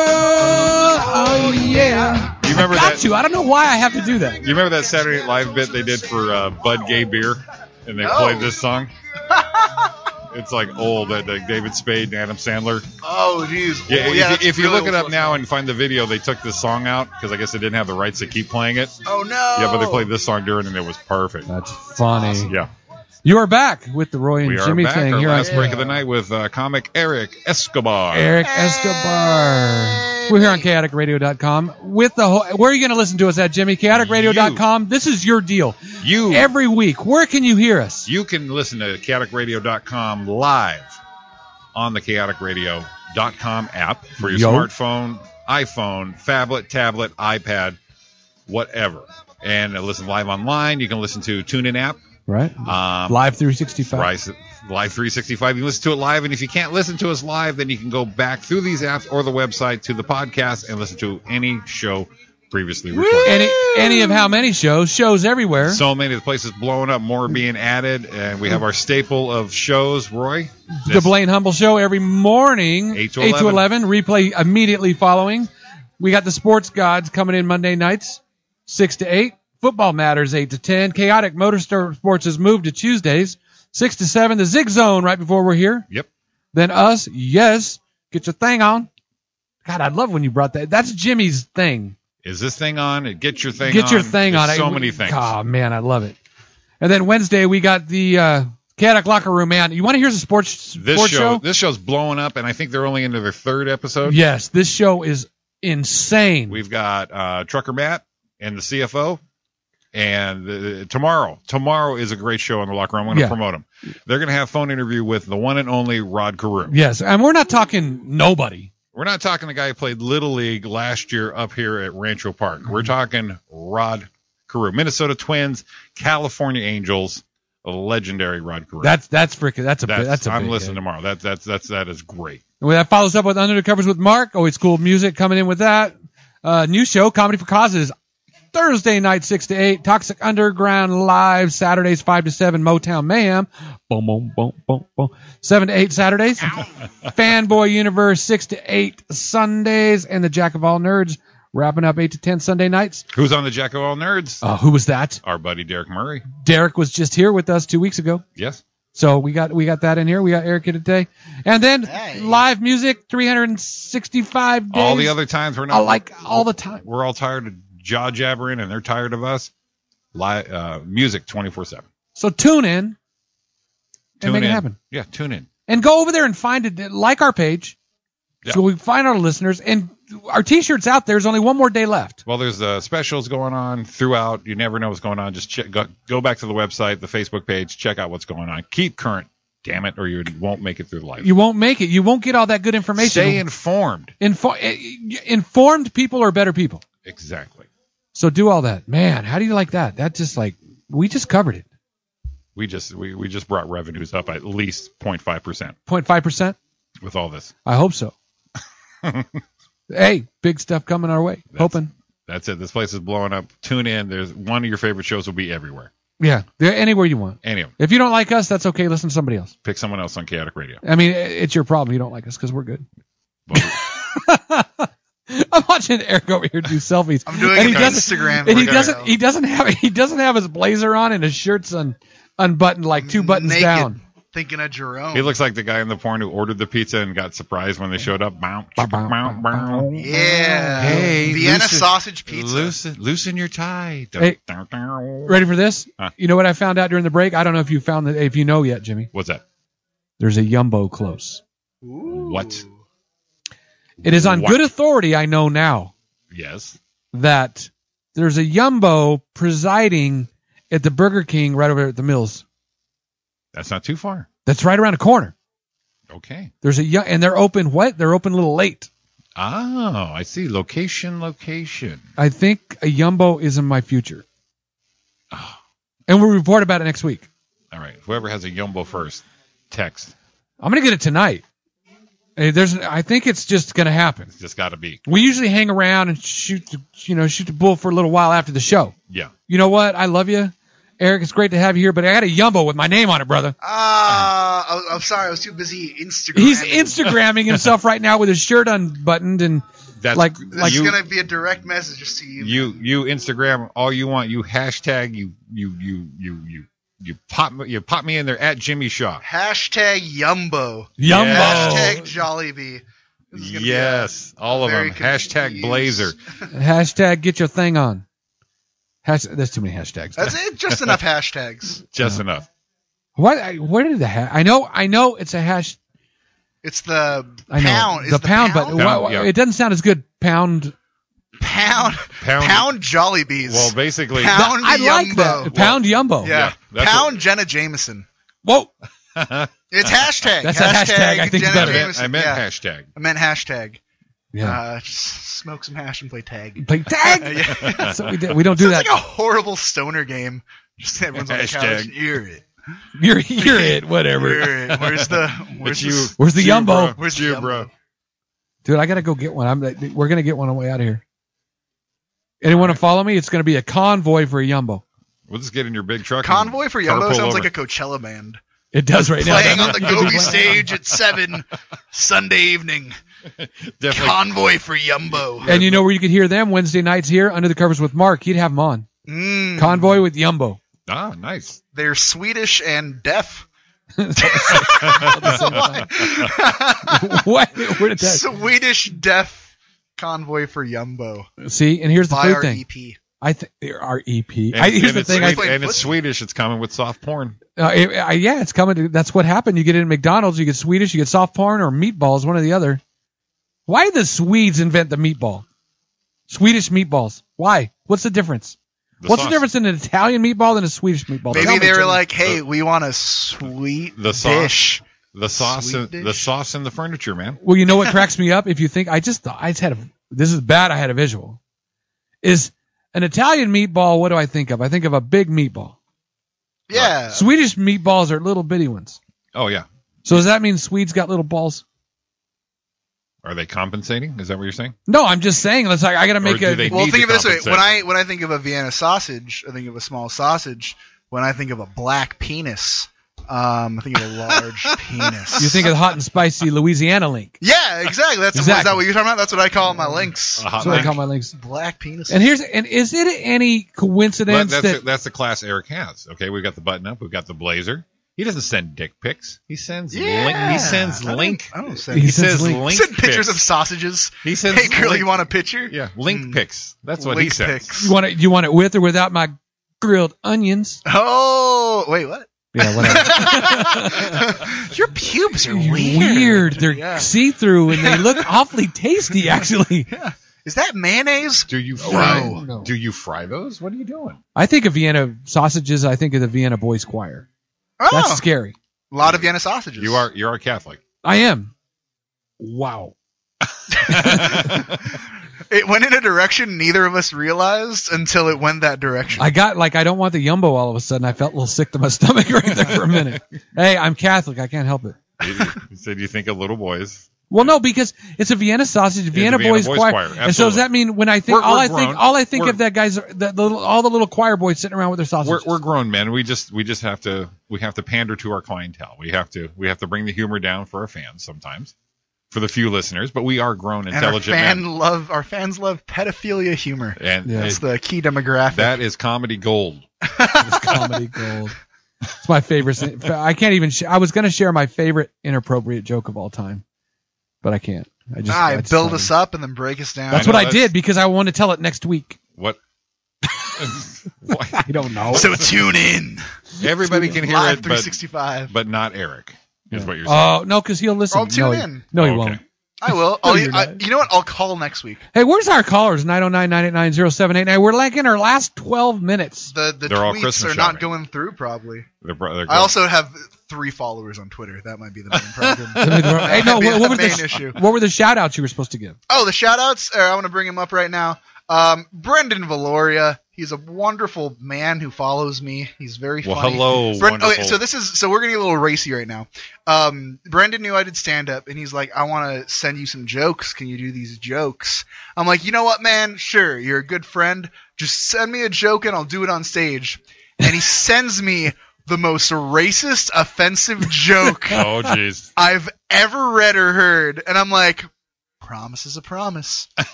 Oh yeah. You remember Got that? to. I don't know why I have to do that. You remember that Saturday Night Live bit they did for Bud Gay Beer, and they played this song. It's like old, that David Spade and Adam Sandler. Oh, jeez. Yeah, Oh, yeah, if you really look it up old now stuff. and find the video, they took this song out because I guess they didn't have the rights to keep playing it. Oh, no. Yeah, but they played this song during, and it was perfect. That's funny. Yeah, You are back with the Roy and we are Jimmy back. thing Our here last on break of the night with comic Erik Escobar. Erik Escobar. We're here on chaoticradio.com with the where are you going to listen to us at, Jimmy? chaoticradio.com. This is your deal. You Every week. Where can you hear us? You can listen to chaoticradio.com live on the chaoticradio.com app for your smartphone, iPhone, phablet, tablet, iPad, whatever. And listen live online. You can listen to TuneIn app. Right. Live 365. Live 365. You can listen to it live, and if you can't listen to us live, then you can go back through these apps or the website to the podcast and listen to any show previously recorded. Any of how many shows? Shows everywhere. So many of the places blowing up, more being added, and we have our staple of shows, Roy. The Blaine Humble Show every morning, 8 to 11. Replay immediately following. We got the Sports Gods coming in Monday nights, 6 to 8. Football Matters, 8 to 10. Chaotic Motorsports has moved to Tuesdays, 6 to 7. The Zig Zone right before we're here. Yep. Then us, yes. Get your thing on. God, I love when you brought that. That's Jimmy's thing. Is this thing on? Get your thing on. Get your thing There's on. so many things. Oh, man, I love it. And then Wednesday, we got the Chaotic Locker Room, man. You want to hear the sports show? This show's blowing up, and I think they're only into their third episode. Yes, this show is insane. We've got Trucker Matt and the CFO. And tomorrow is a great show in the locker room. I'm going to promote them. They're going to have phone interview with the one and only Rod Carew. Yes, and we're not talking nobody. We're not talking the guy who played Little League last year up here at Rancho Park. We're talking Rod Carew, Minnesota Twins, California Angels, a legendary Rod Carew. That's freaking. That's a. I'm big listening hit. tomorrow. That is great. And that follows up with Under the Covers with Mark. Always cool music coming in with that. New show, Comedy for Causes. Thursday night, 6 to 8. Toxic Underground live. Saturdays, 5 to 7. Motown Mayhem. Boom, boom, boom, boom, boom. 7 to 8 Saturdays. Fanboy Universe, 6 to 8 Sundays. And the Jack of All Nerds wrapping up 8 to 10 Sunday nights. Who's on the Jack of All Nerds? Who was that? Our buddy Derek Murray. Derek was just here with us 2 weeks ago. Yes. So we got that in here. We got Eric here today. And then Hey. live music 365 days. All the other times we're I not like all the time. We're all tired of jaw jabbering and they're tired of us. Music 24/7. So tune in and Tune make in. it happen. Yeah, tune in. And go over there and find it. Like our page. Yeah. So we find our listeners. And our T-shirts out there. There's only one more day left. Well, there's specials going on throughout. You never know what's going on. Just go back to the website, the Facebook page, check out what's going on. Keep current, damn it, or you won't make it through life. You won't make it. You won't get all that good information. Stay informed. Informed people are better people. Exactly. So do all that. Man, how do you like that? That just like, we just covered it. We just brought revenues up at least 0.5% 0.5%? with all this. I hope so. Hey, big stuff coming our way. Hoping. That's it. This place is blowing up. Tune in. There's one of your favorite shows will be everywhere. Yeah, they're anywhere you want. Any of them. If you don't like us, that's okay. Listen to somebody else. Pick someone else on Chaotic Radio. I mean, it's your problem. You don't like us because we're good. Well, I'm watching Eric over here do selfies. I'm doing and it he on doesn't- Instagram. And right he doesn't have his blazer on and his shirt's unbuttoned like 2 buttons Naked, down. Thinking of Jerome. he looks like the guy in the porn who ordered the pizza and got surprised when they showed up. Bow, Bow, bow, bow, bow, bow. bow. Yeah. Hey, Vienna loosen- sausage pizza. Loosen your tie. Hey. Ready for this? Huh. You know what I found out during the break? I don't know if if you know yet, Jimmy. What's that? There's a Yumbo close. Ooh. What? It is on What? good authority, I know now, Yes. that there's a Yumbo presiding at the Burger King right over at the Mills. That's not too far. That's right around the corner. Okay. There's and they're open what? They're open a little late. Oh, I see. Location. I think a Yumbo is in my future. Oh. And we'll report about it next week. All right. Whoever has a Yumbo first, text. I'm going to get it tonight. I think it's just going to happen. It's just got to be. We usually hang around and shoot the bull for a little while after the show. Yeah. You know what? I love you, Eric. It's great to have you here, but I got a Yumbo with my name on it, brother. I'm sorry. I was too busy Instagram. He's Instagramming himself right now with his shirt unbuttoned and That's like That's you, gonna be a direct message just to you. you Instagram all you want. You hashtag you pop me in there at Jimmy Shaw. Hashtag Yumbo. Yumbo. Hashtag Jollibee. This is gonna be Yes, all of them. very Hashtag confused. Blazer. Hashtag get your thing on. There's too many hashtags. That's it. Just enough hashtags. Just enough. What did the I know it's a hash. It's the I know pound. the Is pound, but Pound, yeah. it doesn't sound as good. Pound. pound Jollibees. Well, basically, Pound I like Yumbo. that. Pound Yumbo. Yeah. that's Pound Jenna Jameson. Whoa. It's hashtag. That's a hashtag I think Jenna better. Jameson. I meant Yeah. hashtag. I meant hashtag. Yeah. Just smoke some hash and play tag. Play tag. Yeah. So we don't do Sounds that. like a horrible stoner game. Just everyone's on the couch. Hashtag. You're it. You're it. Whatever. You're it. Where's the It's you. Where's the It's you, Yumbo? bro. Where's It's the you, Yumbo? bro? Dude, I gotta go get one. We're gonna get one on the way out of here. Anyone to follow me? It's gonna be a convoy for a Yumbo. We'll just get in your big truck. Convoy for and Yumbo carpool sounds over. like a Coachella band. It does right now. Playing on doesn't the it? Gobi stage at 7 Sunday evening. Definitely. Convoy for Yumbo. And you know where you could hear them Wednesday nights here under the covers with Mark. He'd have them on. Mm, Convoy with Yumbo. Ah, nice. they're Swedish and deaf. What? Where did that? Swedish deaf convoy for Yumbo. See, and here's the By third our thing. EP. I think our EP. And, Here's the it's thing. Swedish, played and it's football. Swedish. It's coming with soft porn. Yeah, it's coming. That's what happened. You get it in McDonald's, you get Swedish, you get soft porn or meatballs, one or the other. Why did the Swedes invent the meatball? Swedish meatballs. Why? What's the difference? What's sauce. the difference in an Italian meatball and a Swedish meatball? Tell Maybe me, they were Jimmy. like, "Hey, we want a sweet The sauce. dish." The sauce, Sweet the dish. sauce in the furniture, man. Well, you know what cracks me up? If you think I just had this is bad. I had a visual. Is an Italian meatball? What do I think of? I think of a big meatball. Yeah. Swedish meatballs are little bitty ones. Oh yeah. So does that mean Swedes got little balls? Are they compensating? Is that what you're saying? No, I'm just saying. Let's like I gotta make do a. they- Well, need think to of it this way: compensate. when I think of a Vienna sausage, I think of a small sausage. When I think of a black penis, I think of a large penis. You think of the hot and spicy Louisiana link. Yeah, exactly. Is that what you're talking about? That's what I call my links. That's what I call my links. Black penis. And is it any coincidence that's the class Eric has. Okay, we've got the button up, we've got the blazer. He doesn't send dick pics. He sends link. He sends link. I don't send. He says link. link. Send pictures pics. of sausages. He sends. Hey girl, link. you want a picture? Yeah, link pics. That's what link he says. pics. you want it with or without my grilled onions? Oh, wait, what? Yeah, whatever. Your pubes are weird. They're see-through and they look awfully tasty, actually. Yeah. Is that mayonnaise? Do you fry? No. Do you fry those? What are you doing? I think of Vienna sausages. I think of the Vienna Boys Choir. Oh, That's scary. a lot of Vienna sausages. You are Catholic. I am. Wow. It went in a direction neither of us realized until it went that direction. I got I don't want the Yumbo all of a sudden. I felt a little sick to my stomach right there for a minute. Hey, I'm Catholic. I can't help it. You said you think of little boys. Well, no, because it's a Vienna sausage, Vienna Boys Choir. And so does that mean when I think all I think of that guys are all the little choir boys sitting around with their sausages. We're grown men. We have to pander to our clientele. We have to bring the humor down for our fans sometimes. For the few listeners, but we are grown, intelligent men. Our fans love pedophilia humor. And that's the key demographic. That is comedy gold. It's comedy gold. It's my favorite. I can't even. I was going to share my favorite inappropriate joke of all time, but I can't. I build us up and then break us down. That's what I did because I want to tell it next week. What? I don't know. So tune in. Everybody can hear Live it, 365. but not Eric. Is what you're saying. Oh, no, because he'll listen. I'll tune in. No, he Okay. won't. I will. You know what? I'll call next week. Hey, where's our callers? 909-989-0789. We're like in our last 12 minutes. The They're all tweets Christmas are not shopping. going through, probably. They're I also have 3 followers on Twitter. That might be the main problem. Hey, no, what was main issue? What were the shout-outs you were supposed to give? Oh, the shout-outs? I want to bring him up right now. Brendan Valoria. He's a wonderful man who follows me. He's very funny. Well, hello, wonderful. Okay, so we're gonna get a little racy right now. Brendan knew I did stand-up, and he's like, I want to send you some jokes. Can you do these jokes? I'm like, you know what, man? Sure, you're a good friend. Just send me a joke, and I'll do it on stage. And he sends me the most racist, offensive joke Oh, jeez. I've ever read or heard. And I'm like, promise is a promise.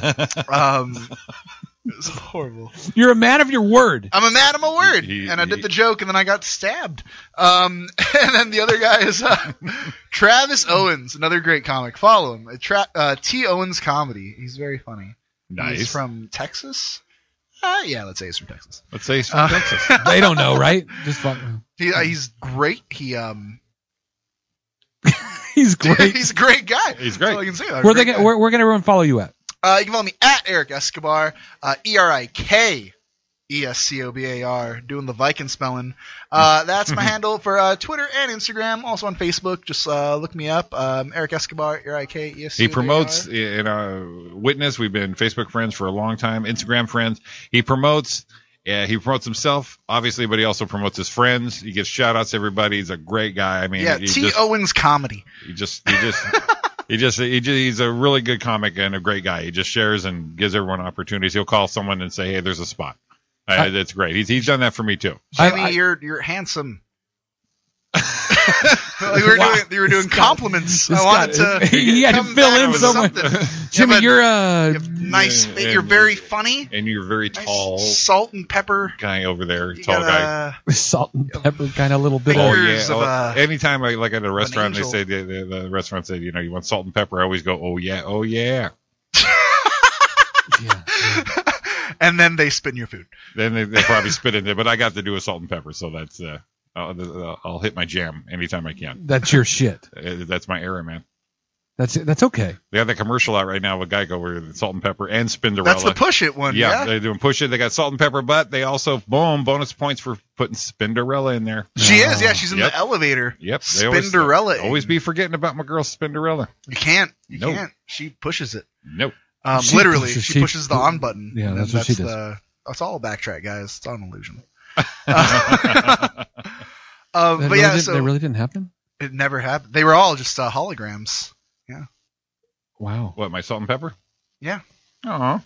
It was horrible. You're a man of your word. I'm a man of my word. And I did the joke, and then I got stabbed. And then the other guy is Travis Owens, another great comic. Follow him. T. Owens Comedy. He's very funny. Nice. He's from Texas? Yeah, let's say he's from Texas. Let's say he's from Texas. They don't know, right? Just fun. He's great. He's great. He's a great guy. He's great. That's all I can say. Where can everyone follow you at? You can follow me at Erik Escobar, ErikEscobar, doing the Viking spelling. That's my handle for Twitter and Instagram. Also on Facebook, just look me up. Erik Escobar, ErikEscobar. He promotes in Witness. We've been Facebook friends for a long time, Instagram friends. He promotes himself, obviously, but he also promotes his friends. He gives shout outs to everybody. He's a great guy. I mean, T. Owens Comedy. He's a really good comic and a great guy. He just shares and gives everyone opportunities. He'll call someone and say, "Hey, there's a spot." That's great. He's done that for me too. Jimmy, you're handsome. You were doing compliments. I wanted to. He had to fill in somewhere. Jimmy, you're nice. You're very funny. And you're very tall. Nice salt and pepper Guy over there, tall guy. Salt and pepper, kind of little bit. Anytime I at a restaurant, they say the restaurant said, you want salt and pepper. I always go, oh yeah. Yeah. And then they spit in your food. Then they probably spit in it, but I got to do a salt and pepper, so that's I'll hit my jam anytime I can. That's your shit. That's my era, man. That's okay. They have the commercial out right now with Geico where it's salt and pepper and Spinderella. That's the Push It one. Yeah, they're doing Push It. They got salt and pepper, but they also bonus points for putting Spinderella in there. She is. Yeah, she's in the elevator. Yep. Spinderella. Always be forgetting about my girl Spinderella. You can't. You can't. She pushes it. Nope. Literally, she pushes the on button. Yeah, that's what she does. That's all backtrack, guys. It's all an illusion. That really didn't happen? It never happened. They were all just holograms. Yeah. Wow. What, my salt and pepper? Yeah. Oh.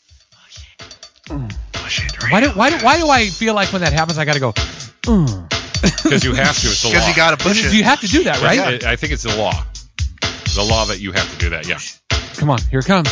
Push it. Why do I feel like when that happens I gotta go? Because you have to. It's the law. Because you got to push it. You have to do that, right? I think it's the law. The law that you have to do that. Yeah. Come on, here it comes.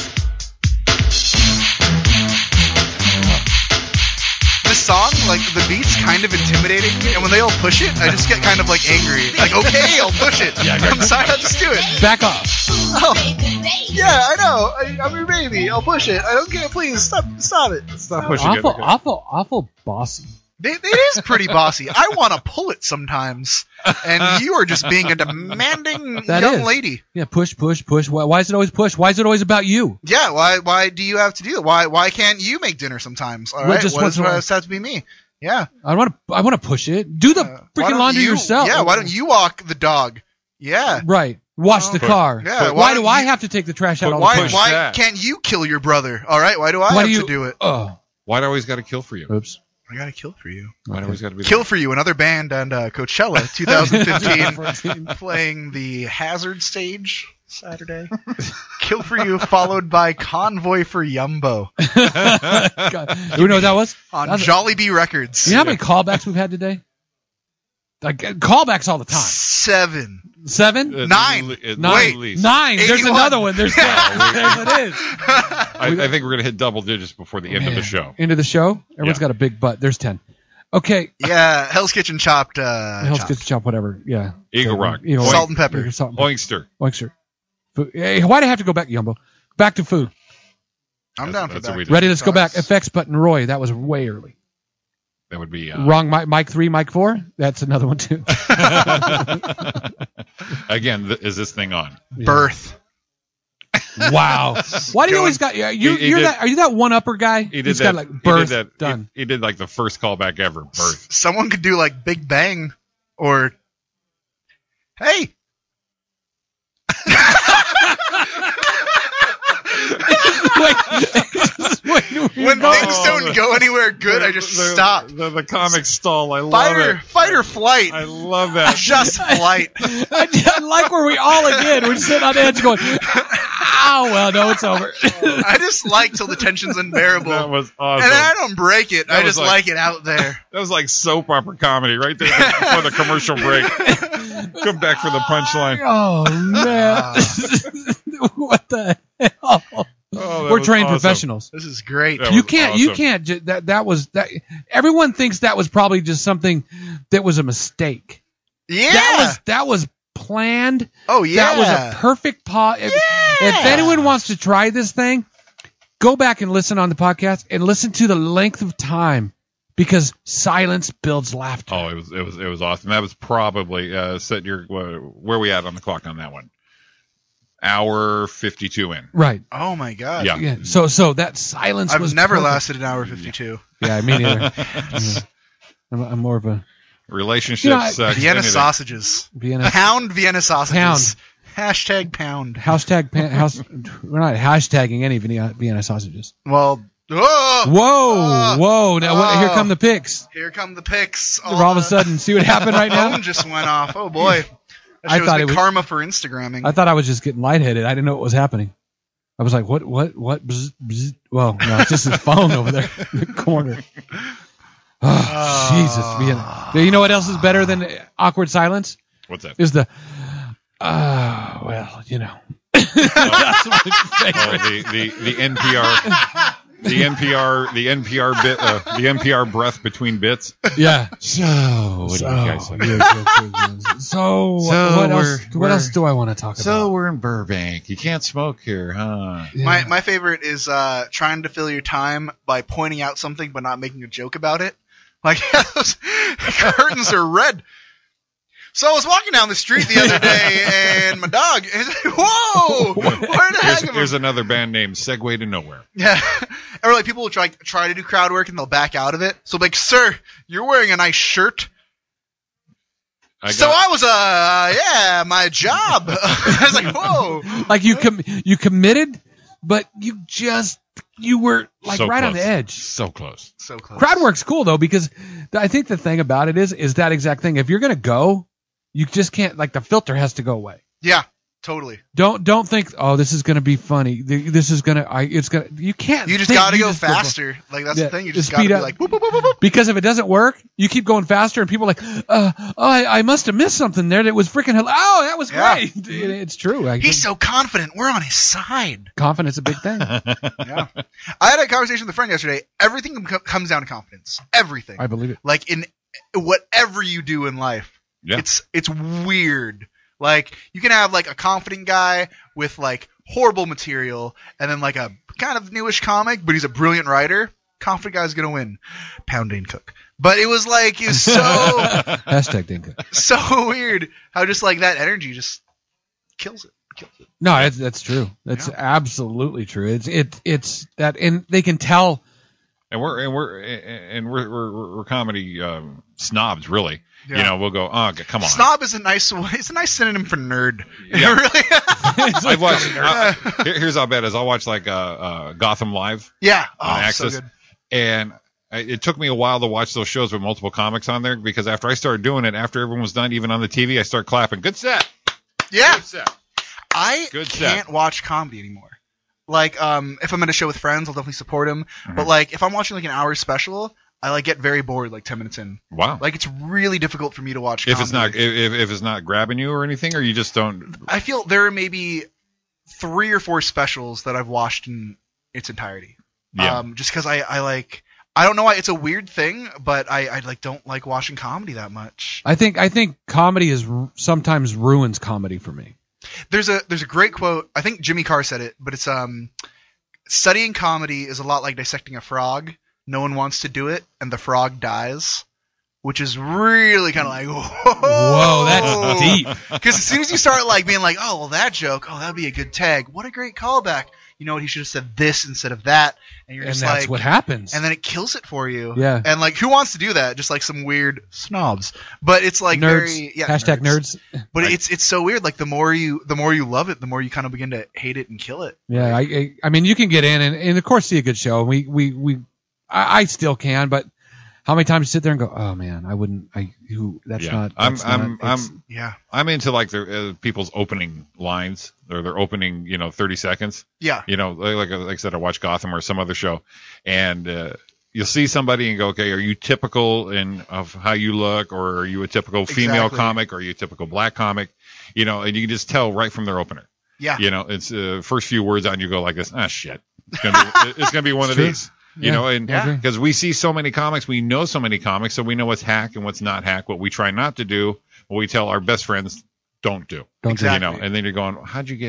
This song, like the beat's kind of intimidating, and when they all push it, I just get kind of like angry. Like, okay, I'll push it. Yeah, I'm sorry, I'll just do it. Back off. Oh, yeah, I know. I'm your baby. I'll push it. I don't care. Please stop it. Stop pushing it. Awful bossy. It is pretty bossy. I want to pull it sometimes, and you are just being a demanding young lady. Yeah, push. Why is it always push? Why is it always about you? Yeah, why do you have to do it? Why can't you make dinner sometimes? All right, just why does it once have to be me? Yeah, I want to push it. Do the why freaking don't laundry you- yourself. Yeah, why don't you walk the dog? Yeah. Right. Wash the car. Yeah, Why don't do I you- have to take the trash out all the Why time? why can't you kill your brother? All right, why do I have to do it? Oh, Why do I always got to kill for you? oops. I gotta kill for you. Why do I always got to be Kill for You, another band, and Coachella 2015 playing the Hazard stage Saturday. Kill for You followed by Convoy for Yumbo God. You know what that was? on That's- Jollibee Records. You know how many callbacks we've had today? Like callbacks all the time. 7. 7? At 9. le- at Nine. least. 9. There's 81. another one. There's 10. There it is. I think we're going to hit double digits before the end of the show. End of the show? Everyone's Yeah. got a big butt. There's 10. Okay. Yeah, Hell's Kitchen chopped. Hell's chopped. Kitchen chop, whatever. Yeah. Eagle Rock. Eagle Salt Rock. and pepper. Salt and pepper. Oyster. Oyster. Food. Hey, why do I have to go back, Yumbo? Back to food. I'm down for That's what that. we do. Ready? Let's go back. Effects button, Roy. That was way early. That would be. Wrong. Mic 3, mic 4. That's another one too. Again, is this thing on? Birth. Wow. Why do you always got? He Are did- you that one upper guy? He did He's that. got like birth he did that, done. He did like the first callback ever. Birth. Someone could do like Big Bang or. Hey. Wait, When things don't go anywhere good, I just stop. The comic stall. I love Fight or flight. I love that. Just flight. I like where we all again. We're sitting on the edge going, "Oh well, no, it's over." I just like till the tension's unbearable. That was awesome. And then I don't break it. That I was just like- like it out there. That was like soap opera comedy right there before the commercial break. Come back for the punchline. Oh man, what the hell? Oh, that We're was trained awesome. professionals. This is great. That You was can't. awesome. That was that. Everyone thinks that was probably just something that was a mistake. Yeah. That was planned. Oh yeah. That was a perfect pause. If anyone wants to try this thing, go back and listen on the podcast and listen to the length of time because silence builds laughter. Oh, it was awesome. That was probably set your where we at on the clock on that one. Hour 52 in. Right. Oh my god. Yeah. Yeah. So that silence I've was never perfect. lasted an hour 52. Yeah, me neither. Yeah. I'm more of a Relationships, You know, I- sex, Vienna anything. sausages. Vienna. Pound Vienna sausages. Hashtag pound. We're not hashtagging any Vienna sausages. Well, oh, Whoa. Now here come the pics. here come the pics. All of a sudden, see what happened right now? phone just went off. Oh boy. That I shows thought me it was- karma for Instagramming. I thought I was just getting lightheaded. I didn't know what was happening. I was like, what? Bzz, bzz. Well, no, it's just his phone over there in the corner. Oh, Jesus. Vienna. You know what else is better than awkward silence? What's that? Is the, well, you know. That's my favorite. The NPR. The NPR bit, the NPR breath between bits. Yeah. What do you guys say? So, what else do I want to talk about? we're in Burbank. You can't smoke here, huh? Yeah. My favorite is trying to fill your time by pointing out something but not making a joke about it. Like, those curtains are red. So I was walking down the street the other day, and my dog is whoa! Where the heck am I? Here's another band name, Segway to Nowhere. Yeah. Or like people will try to do crowd work and they'll back out of it. So like, sir, you're wearing a nice shirt. I Yeah, my job. I was like, whoa. Like you committed, but you were like So right on close. the edge. So close. So close. Crowd work's cool though because I think the thing about it is that exact thing. If you're gonna go, you just can't, like, the filter has to go away. Yeah, Totally. Don't think, oh, this is gonna be funny. This is gonna, you can't. You just got to go faster. Like that's the thing. You just got to be like, boop, boop, boop, boop, boop. Because if it doesn't work, you keep going faster, and people are like, I must have missed something there that was freaking. Oh, that was great. It's true. He's so confident. We're on his side. Confidence is a big thing. Yeah. I had a conversation with a friend yesterday. Everything comes down to confidence. Everything. I believe it. Like in whatever you do in life, it's weird. Like you can have like a confident guy with like horrible material, and then like a kind of newish comic, but he's a brilliant writer. Confident guy's gonna win. Pound Dane Cook. But it was like it was so Hashtag Dane Cook. So weird how just like that energy just kills it. No, that's true. That's absolutely true. It's that, and they can tell. And we're comedy snobs, really. Yeah. You know, we'll go, oh, come on. Snob is a nice synonym for nerd. Yeah. Really. I've watched. Here's how bad it is. I'll watch like Gotham Live. Yeah. On Access. So good. And it took me a while to watch those shows with multiple comics on there, because after I started doing it, after everyone was done, even on the TV, I start clapping. Good set. Yeah. Good set. I can't watch comedy anymore. Like, if I'm at a show with friends, I'll definitely support them. Mm-hmm. But like, if I'm watching like an hour special, I like get very bored like 10 minutes in. Wow. Like, it's really difficult for me to watch comedy. If it's not grabbing you or anything, or you just don't. I feel there are maybe 3 or 4 specials that I've watched in its entirety. Yeah. Just because I don't know why it's a weird thing, but I like don't like watching comedy that much. I think comedy sometimes ruins comedy for me. There's a great quote. I think Jimmy Carr said it, but it's studying comedy is a lot like dissecting a frog. No one wants to do it, and the frog dies, which is really kind of like, whoa, that's deep. Because as soon as you start like being like, oh, well, that joke, oh, that'd be a good tag. What a great callback. You know what? He should have said this instead of that, and you're just like, and that's what happens. And then it kills it for you. Yeah. And like, who wants to do that? Just like some weird snobs. But it's like nerds. Hashtag nerds. But it's so weird. Like the more you love it, the more you kind of begin to hate it and kill it. Yeah. I mean, you can get in and of course see a good show. I still can, but how many times you sit there and go, oh man, I wouldn't. I'm into like people's opening lines or their opening, 30 seconds. Yeah. Like I said, I watch Gotham or some other show, and you'll see somebody and go, okay, are you typical of how you look, or are you a typical female comic, or are you a typical black comic? And you can just tell right from their opener. Yeah. It's first few words on you go like this. Ah, shit. It's gonna be one of these. Because we see so many comics, we know so many comics, so we know what's hack and what's not hack. What we try not to do, what we tell our best friends, don't do. Exactly. And then you're going,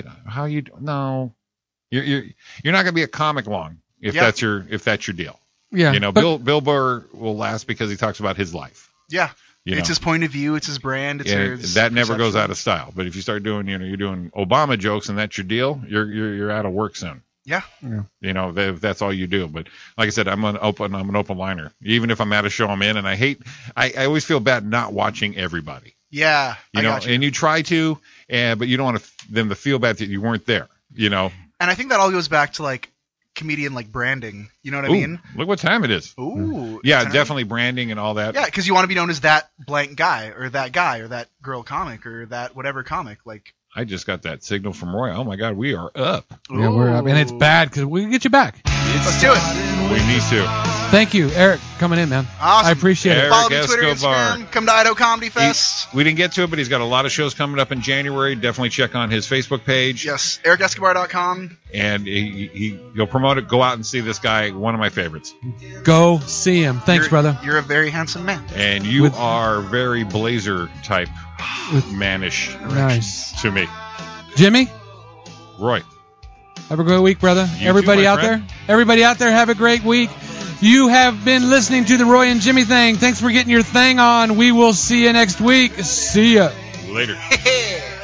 no, you're not gonna be a comic long if that's your deal. Yeah. Bill Burr will last because he talks about his life. Yeah. It's his point of view. It's his brand. It's that never goes out of style. But if you start doing, you're doing Obama jokes and that's your deal, you're out of work soon. Yeah. If that's all you do. But like I said, I'm an open liner. Even if I'm at a show I'm in, and I always feel bad not watching everybody. Yeah. And you try to, but you don't want them to feel bad that you weren't there. And I think that all goes back to like comedian like branding. You know what I mean? Look what time it is. Ooh. Yeah, definitely branding and all that. Yeah, because you want to be known as that blank guy or that girl comic or that whatever comic. Like, I just got that signal from Roy. Oh my God, we are up. Yeah, we're up, and it's bad because we can get you back. Let's do it. We need to. Thank you, Eric, coming in, man. Awesome. I appreciate it. Follow me on Twitter, Instagram. Come to Idaho Comedy Fest. We didn't get to it, but he's got a lot of shows coming up in January. Definitely check on his Facebook page. Yes, ericescobar.com. And he'll promote it. Go out and see this guy, one of my favorites. Go see him. Thanks, brother. You're a very handsome man. And you are very blazer type mannish to me. Jimmy? Roy. Have a great week, brother. Everybody out there, have a great week. You have been listening to the Roy and Jimmy thing. Thanks for getting your thing on. We will see you next week. See ya. Later.